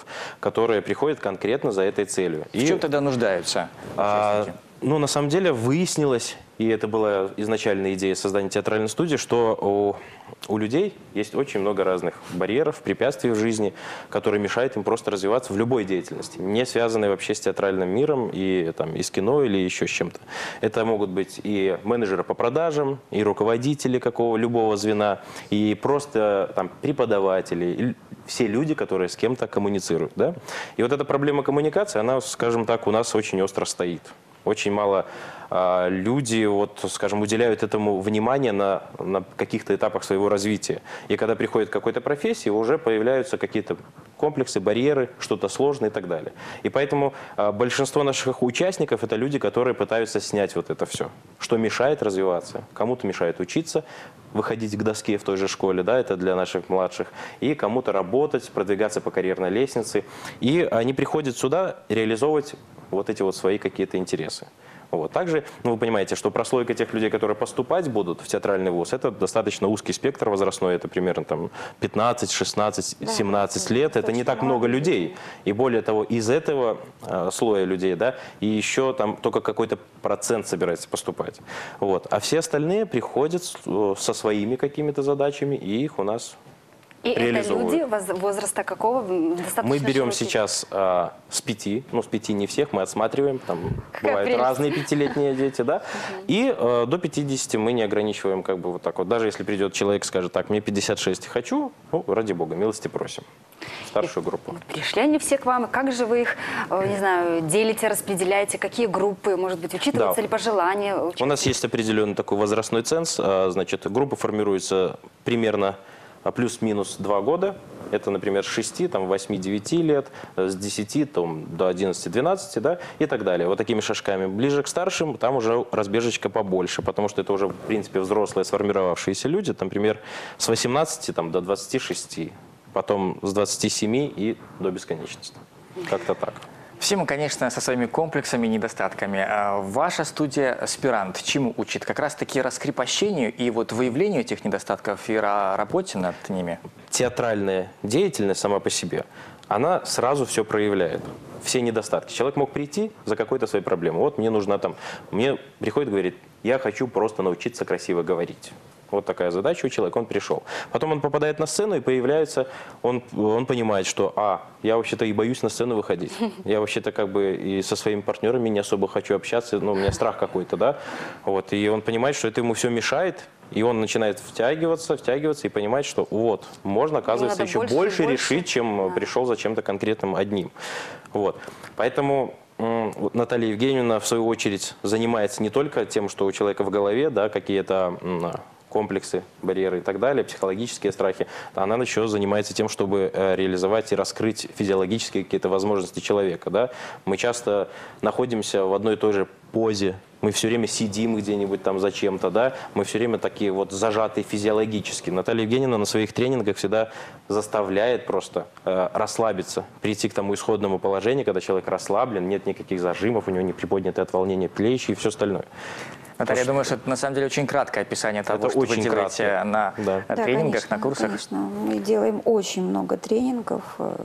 которые приходят конкретно за этой целью. В чем тогда нуждаются А, участники? ну, на самом деле выяснилось, и это была изначальная идея создания театральной студии, что у, у людей есть очень много разных барьеров, препятствий в жизни, которые мешают им просто развиваться в любой деятельности, не связанной вообще с театральным миром и, там, и с кино или еще с чем-то. Это могут быть и менеджеры по продажам, и руководители какого любого звена, и просто там, преподаватели, и все люди, которые с кем-то коммуницируют. Да? И вот эта проблема коммуникации, она, скажем так, у нас очень остро стоит. Очень мало а, люди, вот, скажем, уделяют этому внимание на, на каких-то этапах своего развития. И когда приходит к какой-то профессии, уже появляются какие-то комплексы, барьеры, что-то сложное и так далее. И поэтому а, большинство наших участников – это люди, которые пытаются снять вот это все. Что мешает развиваться? Кому-то мешает учиться, выходить к доске в той же школе, да, это для наших младших, и кому-то работать, продвигаться по карьерной лестнице. И они приходят сюда реализовывать вот эти вот свои какие-то интересы. Вот. Также, ну, вы понимаете, что прослойка тех людей, которые поступать будут в театральный вуз, это достаточно узкий спектр возрастной, это примерно там, пятнадцать, шестнадцать, семнадцать лет, это не так много людей. И более того, из этого э, слоя людей, да, и еще там только какой-то процент собирается поступать. Вот. А все остальные приходят со своими какими-то задачами, и их у нас И это люди воз- возраста какого? Достаточно мы берем широкий. сейчас а, с пяти, ну с пяти не всех, мы отсматриваем, там Какая бывают прелесть. разные пятилетние дети, да, и а, до пятидесяти мы не ограничиваем как бы вот так вот. Даже если придет человек и скажет, так, мне пятьдесят шесть хочу, ну, ради бога, милости просим. Старшую группу. Пришли они все к вам, и как же вы их, э, не знаю, делите, распределяете, какие группы, может быть, учитываются Да. ли пожелания? У нас есть определенный такой возрастной ценз, а, значит, группа формируется примерно а, плюс-минус два года. Это, например, с шести, там, восьми-девяти лет, с десяти там, до одиннадцати-двенадцати, да, и так далее. Вот такими шажками. Ближе к старшим, там уже разбежечка побольше, потому что это уже, в принципе, взрослые сформировавшиеся люди, там, например, с восемнадцати там, до двадцати шести, потом с двадцати семи и до бесконечности. Как-то так. Все мы, конечно, со своими комплексами и недостатками. А ваша студия «Аспирант» чему учит? Как раз-таки раскрепощению и вот выявлению этих недостатков и ра- работе над ними? Театральная деятельность сама по себе, она сразу все проявляет. Все недостатки. Человек мог прийти за какой-то своей проблемой. Вот мне нужна там... Мне приходит, говорит, я хочу просто научиться красиво говорить. Вот такая задача у человека, он пришел. Потом он попадает на сцену и появляется, он, он понимает, что, а, я вообще-то и боюсь на сцену выходить. Я вообще-то как бы и со своими партнерами не особо хочу общаться, ну, у меня страх какой-то, да. Вот, и он понимает, что это ему все мешает, и он начинает втягиваться, втягиваться и понимать, что вот, можно, оказывается, надо еще больше и больше, больше. решить, чем Да. пришел за чем-то конкретным одним. Вот. Поэтому м, вот Наталья Евгеньевна, в свою очередь, занимается не только тем, что у человека в голове, да, какие-то м, комплексы, барьеры и так далее, психологические страхи, она еще занимается тем, чтобы э, реализовать и раскрыть физиологические какие-то возможности человека. Да? Мы часто находимся в одной и той же позе, мы все время сидим где-нибудь там зачем-то, да? Мы все время такие вот зажатые физиологически. Наталья Евгеньевна на своих тренингах всегда заставляет просто э, расслабиться, прийти к тому исходному положению, когда человек расслаблен, нет никаких зажимов, у него не приподняты от волнения плечи и все остальное. Наталья, я думаю, что это на самом деле очень краткое описание того, Это что вы очень делаете кратко. на Да. на Да, тренингах, конечно, на курсах. Конечно, мы делаем очень много тренингов.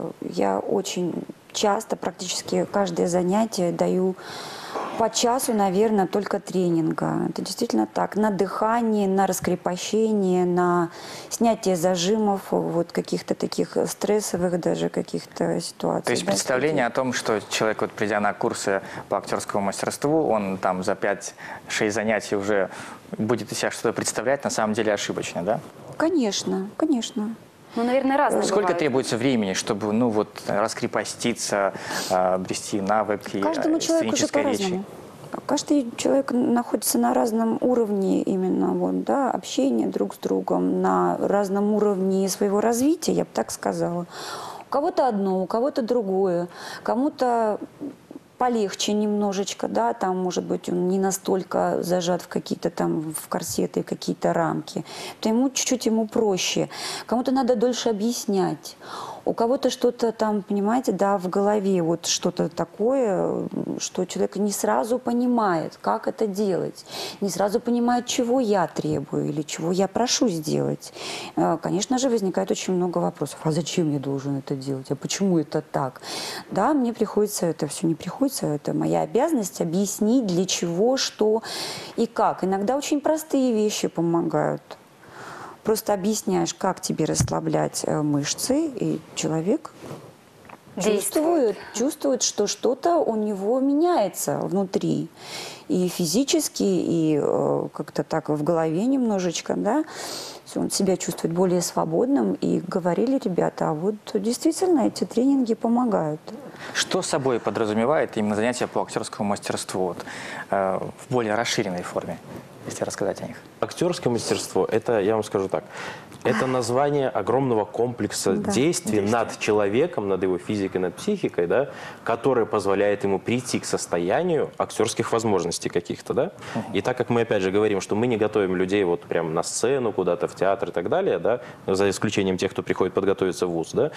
Я очень часто, практически каждое занятие даю по часу, наверное, только тренинга. Это действительно так. На дыхание, на раскрепощение, на снятие зажимов, вот каких-то таких стрессовых даже каких-то ситуаций. То есть да, представление о том, что человек, вот, придя на курсы по актерскому мастерству, он там за пять-шесть занятий уже будет из себя что-то представлять, на самом деле ошибочно, да? Конечно, конечно. Ну, наверное, разные Сколько бывают. требуется времени, чтобы, ну, вот, раскрепоститься, э, обрести навыки Каждому э, человеку же сценической речи? по-разному. Каждый человек находится на разном уровне именно вот, да, общения друг с другом, на разном уровне своего развития, я бы так сказала. У кого-то одно, у кого-то другое, кому-то полегче немножечко, да, там, может быть, он не настолько зажат в какие-то там, в корсеты, какие-то рамки, то ему чуть-чуть ему проще. Кому-то надо дольше объяснять. У кого-то что-то там, понимаете, да, в голове вот что-то такое, что человек не сразу понимает, как это делать, не сразу понимает, чего я требую или чего я прошу сделать. Конечно же, возникает очень много вопросов. А зачем я должен это делать? А почему это так? Да, мне приходится, это все не приходится, это моя обязанность объяснить, для чего, что и как. Иногда очень простые вещи помогают. Просто объясняешь, как тебе расслаблять мышцы, и человек чувствует, чувствует, что что-то у него меняется внутри. И физически, и э, как-то так в голове немножечко, да. Он себя чувствует более свободным. И говорили ребята, а вот действительно эти тренинги помогают. Что собой подразумевает именно занятие по актерскому мастерству вот, э, в более расширенной форме, если рассказать о них? Актерское мастерство – это, я вам скажу так, это название огромного комплекса Да, действий действий. над человеком, над его физикой, над психикой, да, который позволяет ему прийти к состоянию актерских возможностей каких-то. Да? И так как мы опять же говорим, что мы не готовим людей вот прямо на сцену, куда-то в театр и так далее, да, за исключением тех, кто приходит подготовиться в вуз, да,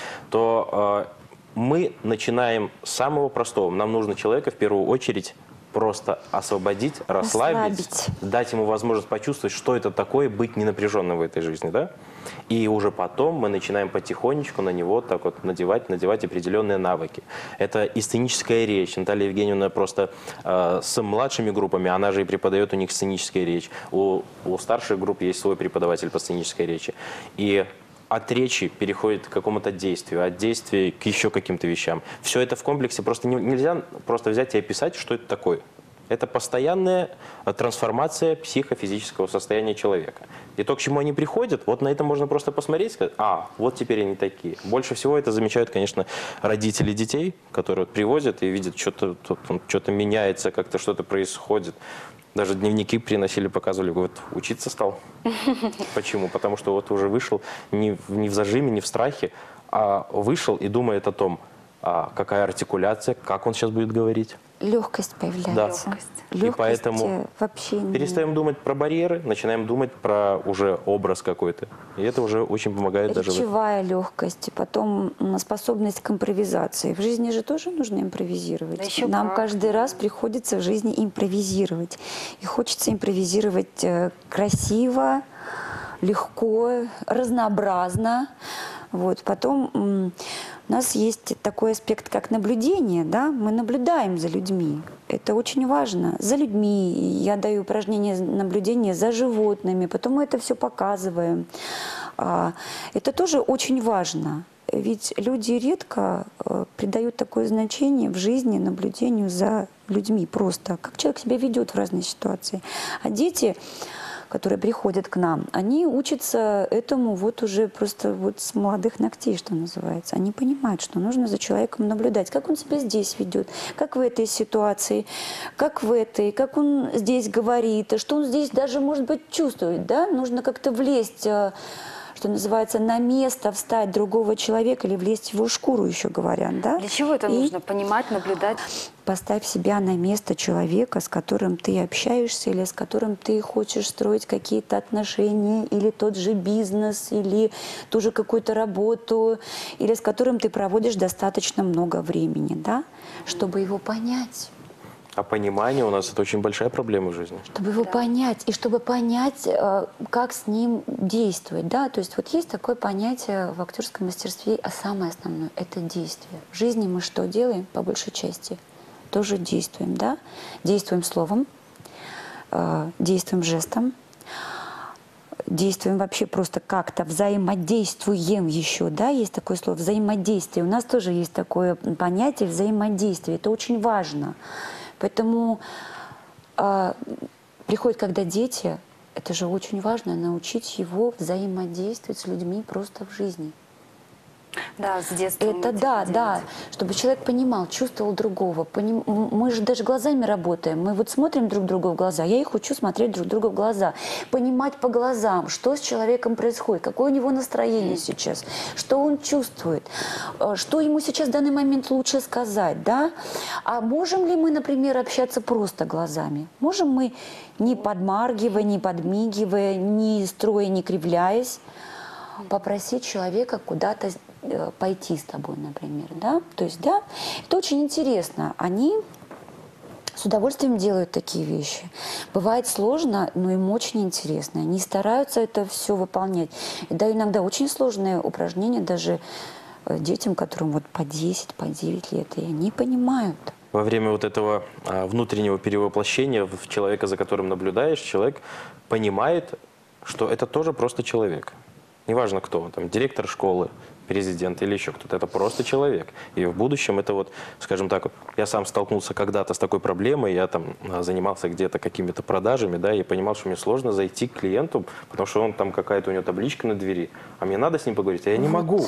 то э, мы начинаем с самого простого. Нам нужно человека в первую очередь просто освободить, расслабить, Расслабить. дать ему возможность почувствовать, что это такое быть ненапряженным в этой жизни, да? И уже потом мы начинаем потихонечку на него так вот надевать, надевать определенные навыки. Это и сценическая речь. Наталья Евгеньевна просто э, с младшими группами, она же и преподает у них сценическая речь. У, у старших групп есть свой преподаватель по сценической речи. И от речи переходит к какому-то действию, от действия к еще каким-то вещам. Все это в комплексе. Просто не, нельзя просто взять и описать, что это такое. Это постоянная трансформация психофизического состояния человека. И то, к чему они приходят, вот на это можно просто посмотреть и сказать, а, вот теперь они такие. Больше всего это замечают, конечно, родители детей, которые вот привозят и видят, что-то что-то меняется, как-то что-то происходит. Даже дневники приносили, показывали, вот учиться стал. Почему? Потому что вот уже вышел не в, не в зажиме, не в страхе, а вышел и думает о том, а какая артикуляция, как он сейчас будет говорить. Легкость появляется. Да. Легкость. И поэтому в общении. перестаем думать про барьеры, начинаем думать про уже образ какой-то. И это уже очень помогает даже. Речевая легкость, и потом м, способность к импровизации. В жизни же тоже нужно импровизировать. Да еще Нам как. каждый раз приходится в жизни импровизировать. И хочется импровизировать э, красиво, легко, разнообразно. Вот. Потом м, у нас есть такой аспект, как наблюдение. Да? Мы наблюдаем за людьми. Это очень важно. За людьми. Я даю упражнения наблюдения за животными. Потом мы это все показываем. А, это тоже очень важно. Ведь люди редко э, придают такое значение в жизни наблюдению за людьми. Просто как человек себя ведет в разной ситуации. А дети, которые приходят к нам, они учатся этому вот уже просто вот с молодых ногтей, что называется. Они понимают, что нужно за человеком наблюдать, как он себя здесь ведет, как в этой ситуации, как в этой, как он здесь говорит, что он здесь даже, может быть, чувствует. Да? Нужно как-то влезть, что называется, на место встать другого человека или влезть в его шкуру, еще говорят. Да? Для чего это И нужно? Понимать, наблюдать? Поставь себя на место человека, с которым ты общаешься или с которым ты хочешь строить какие-то отношения, или тот же бизнес, или ту же какую-то работу, или с которым ты проводишь достаточно много времени, да? Чтобы его понять. А понимание у нас это очень большая проблема в жизни. Чтобы его понять, и чтобы понять, э, как с ним действовать. Да? То есть вот есть такое понятие в актерском мастерстве, а самое основное – это действие. В жизни мы что делаем, по большей части? Тоже действуем. Да? Действуем словом, э, действуем жестом, действуем вообще просто как-то, взаимодействуем еще. Да? Есть такое слово «взаимодействие». У нас тоже есть такое понятие «взаимодействие». Это очень важно. Поэтому э, приходит, когда дети, это же очень важно, научить его взаимодействовать с людьми просто в жизни. Да, с детства. Это да, да, чтобы человек понимал, чувствовал другого. Поним... Мы же даже глазами работаем. Мы вот смотрим друг другу в глаза. Я их учу смотреть друг другу в глаза. Понимать по глазам, что с человеком происходит, какое у него настроение сейчас, что он чувствует, что ему сейчас в данный момент лучше сказать. Да? А можем ли мы, например, общаться просто глазами? Можем мы, не подмаргивая, не подмигивая, не строя, не кривляясь, попросить человека куда-то э, пойти с тобой, например, да, то есть, да, это очень интересно, они с удовольствием делают такие вещи. Бывает сложно, но им очень интересно. Они стараются это все выполнять. И да, иногда очень сложные упражнения даже детям, которым вот по десять, по девять лет, и они понимают. Во время вот этого а, внутреннего перевоплощения в человека, за которым наблюдаешь, человек понимает, что это тоже просто человек. Неважно кто он, там, директор школы, президент или еще кто-то, это просто человек. И в будущем это вот, скажем так, я сам столкнулся когда-то с такой проблемой, я там занимался где-то какими-то продажами, да, и понимал, что мне сложно зайти к клиенту, потому что он там какая-то у него табличка на двери, а мне надо с ним поговорить, а я не могу.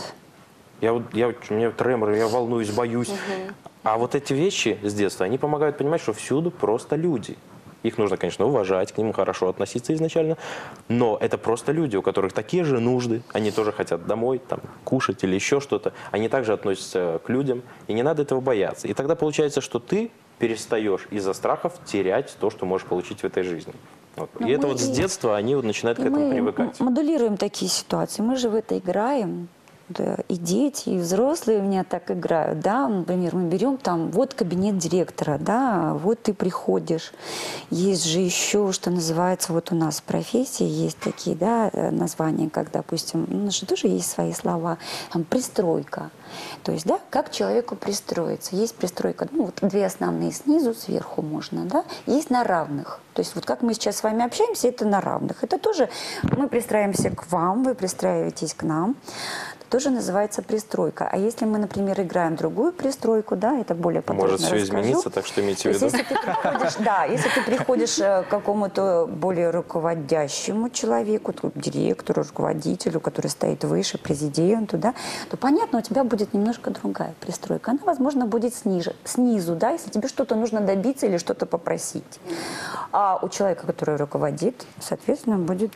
Я, вот, я, у меня тремор, я волнуюсь, боюсь. Угу. А вот эти вещи с детства, они помогают понимать, что всюду просто люди. Их нужно, конечно, уважать, к ним хорошо относиться изначально, но это просто люди, у которых такие же нужды, они тоже хотят домой, там, кушать или еще что-то, они также относятся к людям, и не надо этого бояться. И тогда получается, что ты перестаешь из-за страхов терять то, что можешь получить в этой жизни. Вот. И это вот с детства они вот начинают к этому привыкать. Мы модулируем такие ситуации, мы же в это играем. Да, и дети, и взрослые у меня так играют, да, например, мы берем там, вот кабинет директора, да, вот ты приходишь, есть же еще, что называется, вот у нас в профессии есть такие, да, названия, как, допустим, у нас же тоже есть свои слова, там, пристройка, то есть, да, как человеку пристроиться, есть пристройка, ну, вот две основные снизу, сверху можно, да, есть на равных, то есть, вот как мы сейчас с вами общаемся, это на равных, это тоже мы пристраиваемся к вам, вы пристраиваетесь к нам, тоже называется пристройка. А если мы, например, играем другую пристройку, да, это более подробно Может все расскажу. измениться, так что имейте в виду. Если ты приходишь, да, если ты приходишь к какому-то более руководящему человеку, директору, руководителю, который стоит выше, президенту, да, то понятно, у тебя будет немножко другая пристройка. Она, возможно, будет снизу, снизу, да, если тебе что-то нужно добиться или что-то попросить. А у человека, который руководит, соответственно, будет...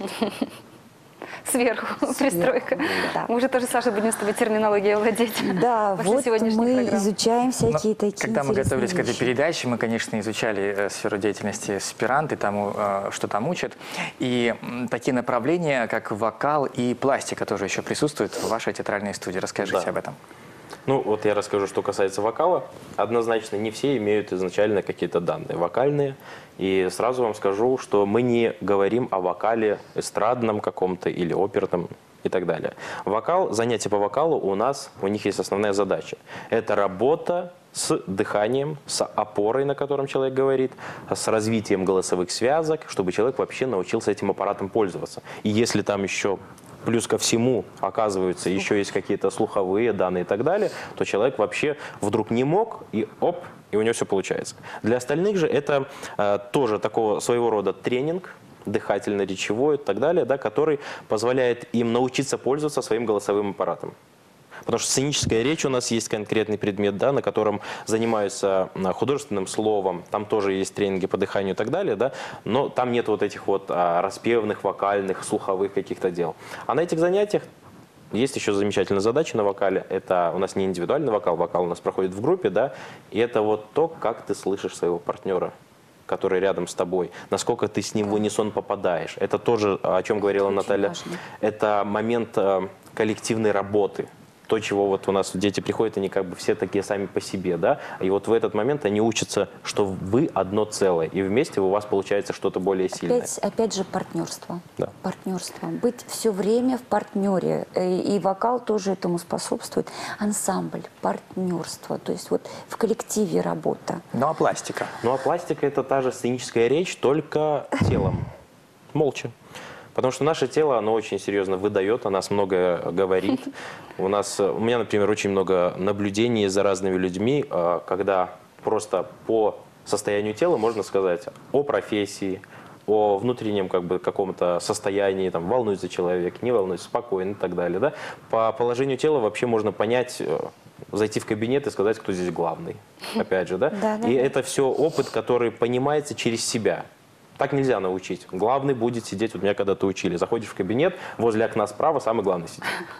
Сверху, Сверху пристройка. Да. Мы уже тоже, Саша, будем с тобой терминологией владеть. Да, вот мы программы. изучаем всякие Но, такие Когда мы готовились вещи. к этой передаче, мы, конечно, изучали э, сферу деятельности аспиранты, тому, э, что там учат. И э, такие направления, как вокал и пластика, тоже еще присутствуют в вашей театральной студии. Расскажите да. об этом. Ну, вот я расскажу, что касается вокала. Однозначно, не все имеют изначально какие-то данные вокальные. И сразу вам скажу, что мы не говорим о вокале эстрадном каком-то или оперном и так далее. Вокал, занятия по вокалу у нас, у них есть основная задача. Это работа с дыханием, с опорой, на котором человек говорит, с развитием голосовых связок, чтобы человек вообще научился этим аппаратом пользоваться. И если там еще... Плюс ко всему, оказывается, еще есть какие-то слуховые данные и так далее, то человек вообще вдруг не мог, и оп, и у него все получается. Для остальных же это э, тоже такого своего рода тренинг, дыхательно-речевой и так далее, да, который позволяет им научиться пользоваться своим голосовым аппаратом. Потому что сценическая речь у нас есть конкретный предмет, да, на котором занимаются художественным словом, там тоже есть тренинги по дыханию и так далее, да, но там нет вот этих вот а, распевных, вокальных, слуховых каких-то дел. А на этих занятиях есть еще замечательная задача на вокале. Это у нас не индивидуальный вокал, вокал у нас проходит в группе, да, и это вот то, как ты слышишь своего партнера, который рядом с тобой, насколько ты с ним в унисон попадаешь. Это тоже, о чем говорила Очень Наталья, важно. Это момент э, коллективной работы. То, чего вот у нас дети приходят, они как бы все такие сами по себе, да, и вот в этот момент они учатся, что вы одно целое, и вместе у вас получается что-то более сильное. Опять, опять же партнерство. Да. Партнерство. Быть все время в партнере. И, и вокал тоже этому способствует. Ансамбль, партнерство. То есть вот в коллективе работа. Ну а пластика? Ну а пластика — это та же сценическая речь, только телом. Молча. Потому что наше тело, оно очень серьезно выдает, о нас многое говорит. У нас, у меня, например, очень много наблюдений за разными людьми, когда просто по состоянию тела можно сказать о профессии, о внутреннем как бы каком-то состоянии, там, волнуется человек, не волнуется, спокойно и так далее. Да? По положению тела вообще можно понять, зайти в кабинет и сказать, кто здесь главный. Опять же, да? Да, да, и да. это все опыт, который понимается через себя. Так нельзя научить. Главный будет сидеть, вот меня когда-то учили. Заходишь в кабинет, возле окна справа самый главный сидит.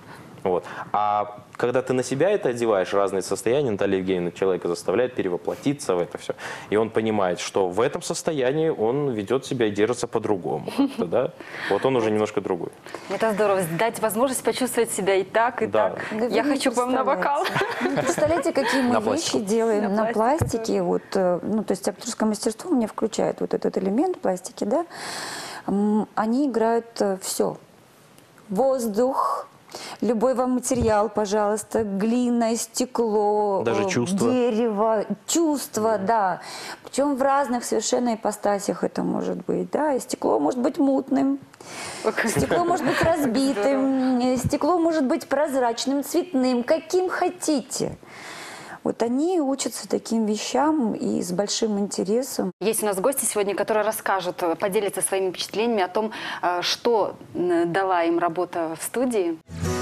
Вот. А когда ты на себя это одеваешь, разные состояния, Наталья Евгеньевна человека заставляет перевоплотиться в это все. И он понимает, что в этом состоянии он ведет себя и держится по-другому. Да? Вот он уже немножко другой. Это здорово. Дать возможность почувствовать себя и так, и Да. так. Да Я вы не хочу к вам на вокал. Представляете, какие мы На вещи пластику. делаем На на пластику, пластике. Вот, э, ну, то есть актерское мастерство мне включает вот этот элемент пластики, да. М, Они играют все. Воздух, любой вам материал, пожалуйста, глина, стекло, Даже э, чувства. дерево, чувства, да. Причем в разных совершенно ипостасях это может быть, да. И стекло может быть мутным, стекло может быть разбитым, э, стекло может быть прозрачным, цветным, каким хотите. Вот они учатся таким вещам и с большим интересом. Есть у нас гости сегодня, которые расскажут, э, поделятся своими впечатлениями о том, э, что м, дала им работа в студии.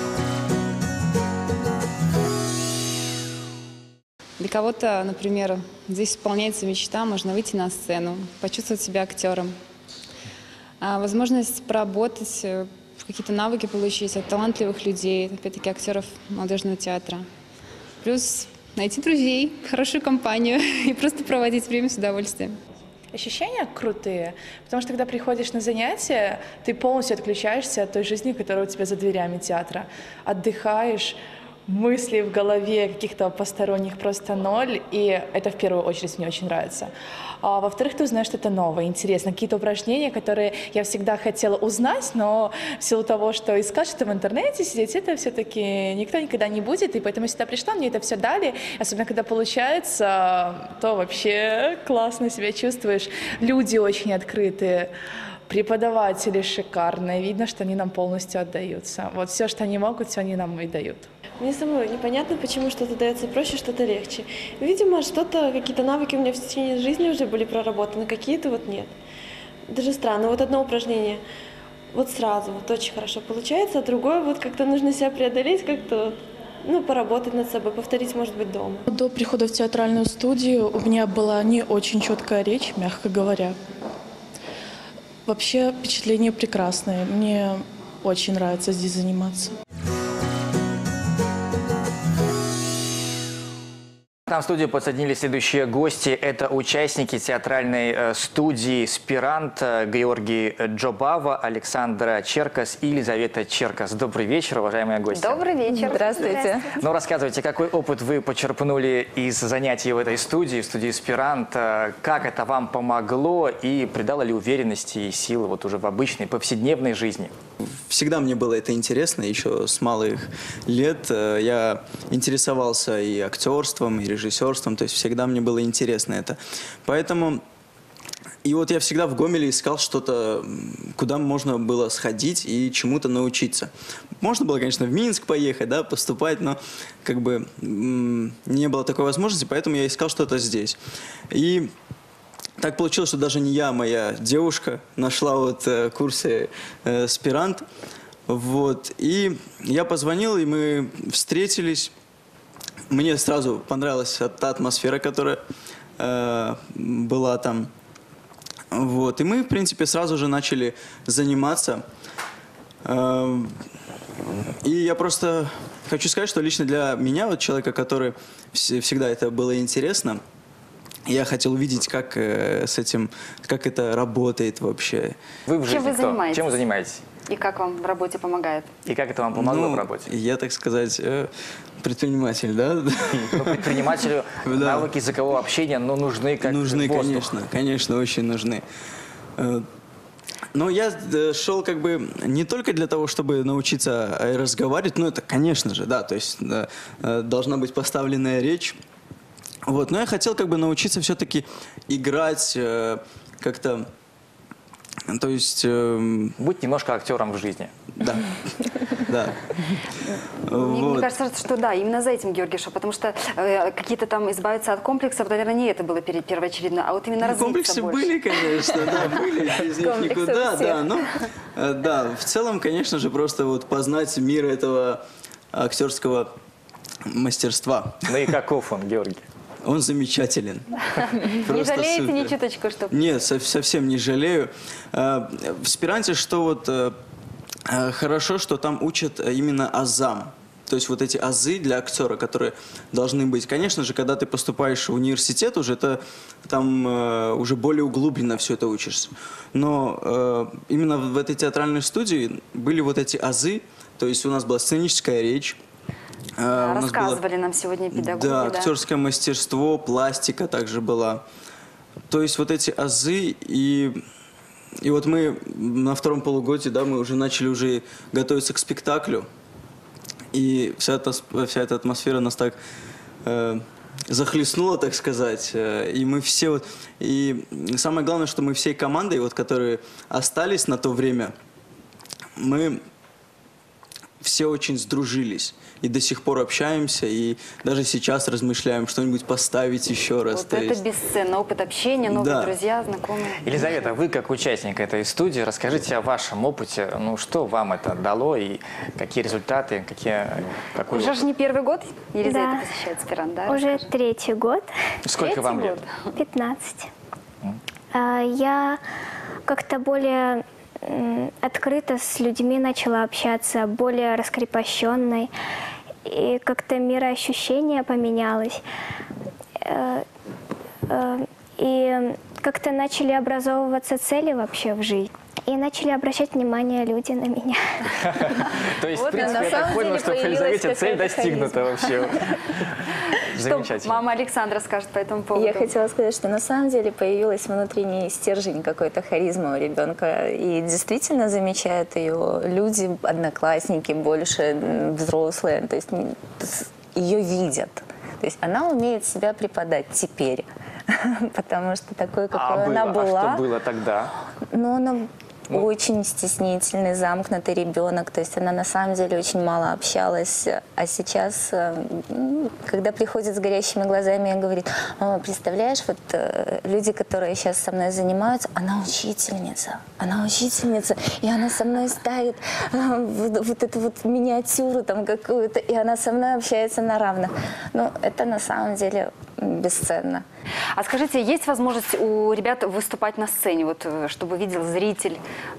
Для кого-то, например, здесь исполняется мечта, можно выйти на сцену, почувствовать себя актером. А возможность поработать, э, какие-то навыки получить от талантливых людей, опять-таки актеров молодежного театра. Плюс найти друзей, хорошую компанию и просто проводить время с удовольствием. Ощущения крутые, потому что когда приходишь на занятия, ты полностью отключаешься от той жизни, которая у тебя за дверями театра. Отдыхаешь, мыслей в голове каких-то посторонних просто ноль, и это в первую очередь мне очень нравится. А во-вторых, ты узнаешь что-то новое, интересное, какие-то упражнения, которые я всегда хотела узнать, но в силу того, что искать что-то в интернете, сидеть, это все-таки никто никогда не будет, и поэтому я сюда пришла, мне это все дали, особенно когда получается, то вообще классно себя чувствуешь. Люди очень открытые. Преподаватели шикарные, видно, что они нам полностью отдаются. Вот все, что они могут, все они нам и дают. Мне самой непонятно, почему что-то дается проще, что-то легче. Видимо, что-то, какие-то навыки у меня в течение жизни уже были проработаны, какие-то вот нет. Даже странно. Вот одно упражнение вот сразу, вот очень хорошо получается, а другое вот как-то нужно себя преодолеть, как-то ну, поработать над собой, повторить, может быть, дома. До прихода в театральную студию у меня была не очень четкая речь, мягко говоря. Вообще впечатление прекрасное. Мне очень нравится здесь заниматься. К нам в студию подсоединились следующие гости. Это участники театральной э, студии «Спирант» э, Георгий Джобава, Александра Черкас и Елизавета Черкас. Добрый вечер, уважаемые гости. Добрый вечер. Здравствуйте. Ну, рассказывайте, какой опыт вы почерпнули из занятий в этой студии, в студии «Спирант», э, как это вам помогло и придало ли уверенности и силы вот уже в обычной повседневной жизни? Всегда мне было это интересно, еще с малых лет я интересовался и актерством, и режиссерством, то есть всегда мне было интересно это. Поэтому, и вот я всегда в Гомеле искал что-то, куда можно было сходить и чему-то научиться. Можно было, конечно, в Минск поехать, да, поступать, но как бы не было такой возможности, поэтому я искал что-то здесь. И так получилось, что даже не я, а моя девушка нашла вот э, курсы э, «Спирант». Вот. И я позвонил, и мы встретились. Мне сразу понравилась та атмосфера, которая э, была там. Вот. И мы, в принципе, сразу же начали заниматься. Э, и я просто хочу сказать, что лично для меня, вот человека, который вс- всегда это было интересно, я хотел увидеть, как э, с этим, как это работает вообще. Вы в жизни Чем вы кто? занимаетесь? Чем вы занимаетесь? И как вам в работе помогает? И как это вам помогло Ну, в работе? Я, так сказать, э, предприниматель, да? Ну, предпринимателю Да. навыки языкового общения ну, нужны как Нужны, воздух. конечно, конечно, очень нужны. Э, Но я э, шел как бы не только для того, чтобы научиться э, разговаривать, ну это, конечно же, да, то есть э, э, должна быть поставленная речь. Вот, но я хотел как бы научиться все-таки играть э, как-то, то есть... э, Будь немножко актером в жизни. Да, да. Мне, Вот. мне кажется, что да, именно за этим Георгий шел, потому что э, какие-то там избавиться от комплексов, наверное, не это было перед- первоочередно, а вот именно развиться Комплексы больше. были, конечно, да, были, без них Комплексы никуда, у всех. да, но, э, да, в целом, конечно же, просто вот познать мир этого актерского мастерства. Ну и каков он, Георгий? Он замечателен. Не Просто жалеете ни супер. чуточку, что... Нет, со- совсем не жалею. Э, В «Спиранте» что вот э, э, хорошо, что там учат именно азам. то есть вот эти азы для актера, которые должны быть. Конечно же, когда ты поступаешь в университет, уже это там э, уже более углубленно все это учишься. Но э, именно в этой театральной студии были вот эти азы, то есть у нас была сценическая речь. Да, э, у нас рассказывали было, нам сегодня педагоги. Да, да, актерское мастерство, пластика также была. То есть вот эти азы и... И вот мы на втором полугодии, да, мы уже начали уже готовиться к спектаклю. И вся эта, вся эта атмосфера нас так э, захлестнула, так сказать. И мы все вот... И самое главное, что мы всей командой, вот, которые остались на то время, мы все очень сдружились. И до сих пор общаемся, и даже сейчас размышляем, что-нибудь поставить еще раз. Вот это есть... бесценно. Опыт общения, новые Да. друзья, знакомые. Елизавета, вы как участник этой студии, расскажите о вашем опыте. Ну, что вам это дало и какие результаты, какие... Какой Уже опыт? же не первый год Елизавета Да. посещает «Аспирант», да? Уже Расскажи. третий год, Сколько Третий вам год. лет? пятнадцать. А, Я как-то более м, открыто с людьми начала общаться, более раскрепощенной. И как-то мироощущение поменялось. Э, э, И как-то начали образовываться цели вообще в жизни. И начали обращать внимание люди на меня. То есть, в Вот, принципе, на я самом так понял, деле что в появилась Елизавете цель какая-то достигнута вообще. Что Замечательно. мама Александра скажет по этому поводу? Я хотела сказать, что на самом деле появилась внутренний стержень, какой-то харизма у ребенка. И действительно замечают ее люди, одноклассники, больше м, взрослые. То есть м, с- ее видят. То есть она умеет себя преподать теперь. Потому что такой, какой А, она было. была. А что было тогда? Но она очень стеснительный, замкнутый ребенок. То есть она на самом деле очень мало общалась. А сейчас, э, м, когда приходит с горящими глазами и говорит: «Мама, представляешь, вот э, люди, которые сейчас со мной занимаются, она учительница. Она учительница. И она со мной ставит э, вот, вот эту вот миниатюру там какую-то. И она со мной общается на равных». Ну, это на самом деле м, бесценно. А скажите, есть возможность у ребят выступать на сцене, вот, э, чтобы видел зритель?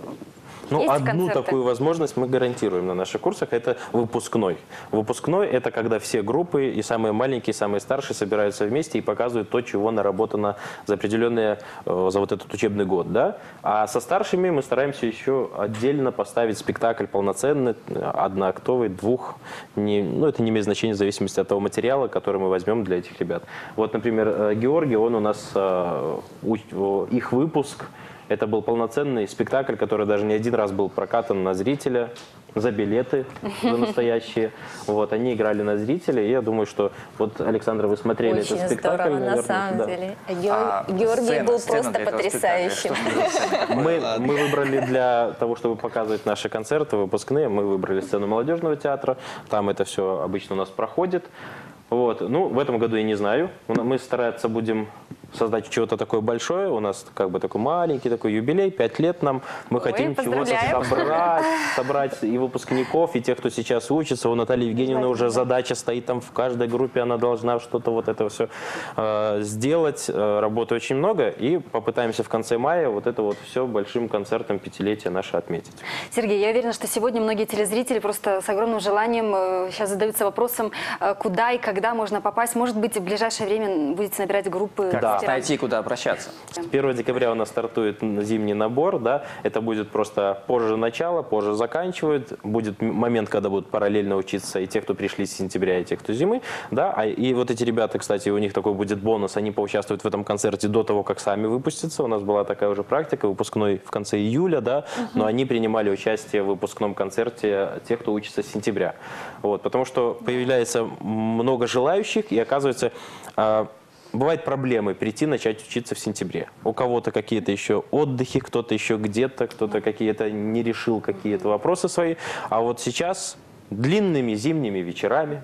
Ну, Есть одну концерты? такую возможность мы гарантируем на наших курсах, это выпускной. Выпускной – это когда все группы, и самые маленькие, и самые старшие, собираются вместе и показывают то, чего наработано за определенные, э, за вот этот учебный год, да? А со старшими мы стараемся еще отдельно поставить спектакль полноценный, одноактовый, двух, не, ну, это не имеет значения в зависимости от того материала, который мы возьмем для этих ребят. Вот, например, э, Георгий, он у нас, э, у- их выпуск, это был полноценный спектакль, который даже не один раз был прокатан на зрителя, за билеты, за настоящие. Вот, они играли на зрителя, и я думаю, что вот, Александра, вы смотрели Очень этот спектакль, здорово, наверное, на самом да. деле. А Геор- А Георгий сцена- был сцена просто для этого спектакля, потрясающим. что сцена? Мы, мы выбрали для того, чтобы показывать наши концерты выпускные, мы выбрали сцену молодежного театра, там это все обычно у нас проходит. Вот. Ну, в этом году я не знаю, мы стараться будем создать чего-то такое большое, у нас как бы такой маленький такой юбилей, пять лет нам, мы Ой, хотим чего-то поздравляем. собрать, собрать и выпускников, и тех, кто сейчас учится. У Натальи Евгеньевны уже задача стоит там в каждой группе, она должна что-то вот это все э, сделать, э, работы очень много, и попытаемся в конце мая вот это вот все большим концертом пятилетия наше отметить. Сергей, я уверена, что сегодня многие телезрители просто с огромным желанием э, сейчас задаются вопросом, э, куда и когда можно попасть. Может быть, в ближайшее время будете набирать группы? Как Да. найти, куда обращаться? первого декабря у нас стартует зимний набор, да, это будет просто позже начало, позже заканчивают, будет м- момент, когда будут параллельно учиться и те, кто пришли с сентября, и те, кто зимы, да, а, и вот эти ребята, кстати, у них такой будет бонус, они поучаствуют в этом концерте до того, как сами выпустятся, у нас была такая уже практика, выпускной в конце июля, да, но они принимали участие в выпускном концерте тех, кто учится с сентября, вот, потому что появляется много желающих, и оказывается, а, бывают проблемы прийти, начать учиться в сентябре. У кого-то какие-то еще отдыхи, кто-то еще где-то, кто-то какие-то не решил какие-то вопросы свои. А вот сейчас длинными зимними вечерами,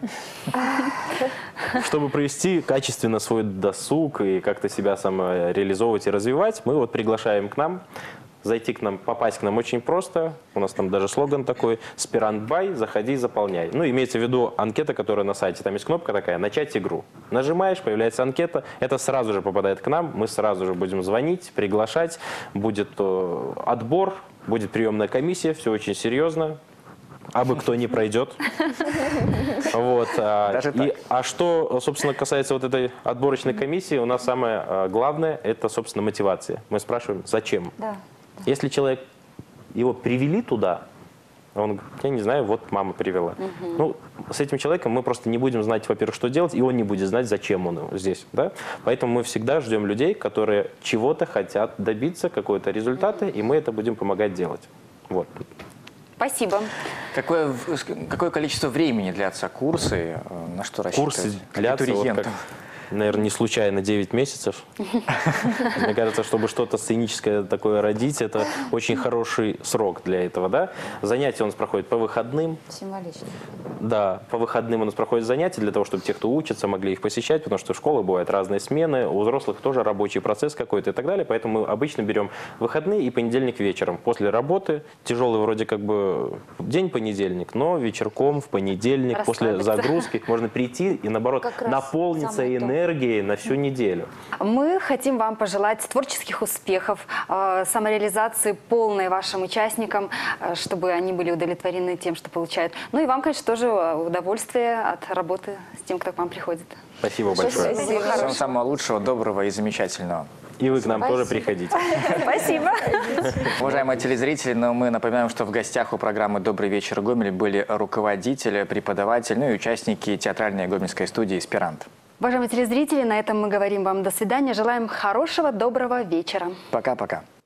чтобы провести качественно свой досуг и как-то себя самореализовывать и развивать, мы вот приглашаем к нам. Зайти к нам, попасть к нам очень просто. У нас там даже слоган такой: «Аспирант бай, заходи, заполняй». Ну, имеется в виду анкета, которая на сайте. Там есть кнопка такая «Начать игру». Нажимаешь, появляется анкета. Это сразу же попадает к нам. Мы сразу же будем звонить, приглашать. Будет э, отбор, будет приемная комиссия. Все очень серьезно. а бы кто не пройдет. Вот. Даже И, так? а что, собственно, касается вот этой отборочной комиссии, у нас самое а, главное – это, собственно, мотивация. Мы спрашиваем, зачем? Да. Если человек, его привели туда, он говорит, я не знаю, вот мама привела. Мгм. Ну, с этим человеком мы просто не будем знать, во-первых, что делать, и он не будет знать, зачем он здесь. Да? Поэтому мы всегда ждем людей, которые чего-то хотят добиться, какого-то результата, и мы это будем помогать делать. Вот. Спасибо. Какое, какое количество времени длятся курсы? э, На что рассчитывать? Курсы длятся, вот как, абитуриентам? наверное, не случайно девять месяцев. Мне кажется, чтобы что-то сценическое такое родить, это очень хороший срок для этого. Да? Занятия у нас проходят по выходным. Символично. Да, по выходным у нас проходят занятия для того, чтобы те, кто учатся, могли их посещать, потому что в школах бывают разные смены, у взрослых тоже рабочий процесс какой-то и так далее. Поэтому мы обычно берем выходные и понедельник вечером. После работы, тяжелый вроде как бы день понедельник, но вечерком в понедельник, после Расслабиться. загрузки можно прийти и, наоборот, Как раз наполниться самое то. энергией на всю неделю. Мы хотим вам пожелать творческих успехов, э, самореализации полной вашим участникам, э, чтобы они были удовлетворены тем, что получают. Ну и вам, конечно, тоже удовольствие от работы с тем, кто к вам приходит. Спасибо большое. Всего Всего хорошего. самого лучшего, доброго и замечательного. И вы к нам тоже приходите. Спасибо. Уважаемые телезрители, но мы напоминаем, что в гостях у программы «Добрый вечер, Гомель» были руководители, преподаватели, ну и участники театральной гомельской студии «Эсперанто». Уважаемые телезрители, на этом мы говорим вам до свидания. Желаем хорошего, доброго вечера. Пока-пока.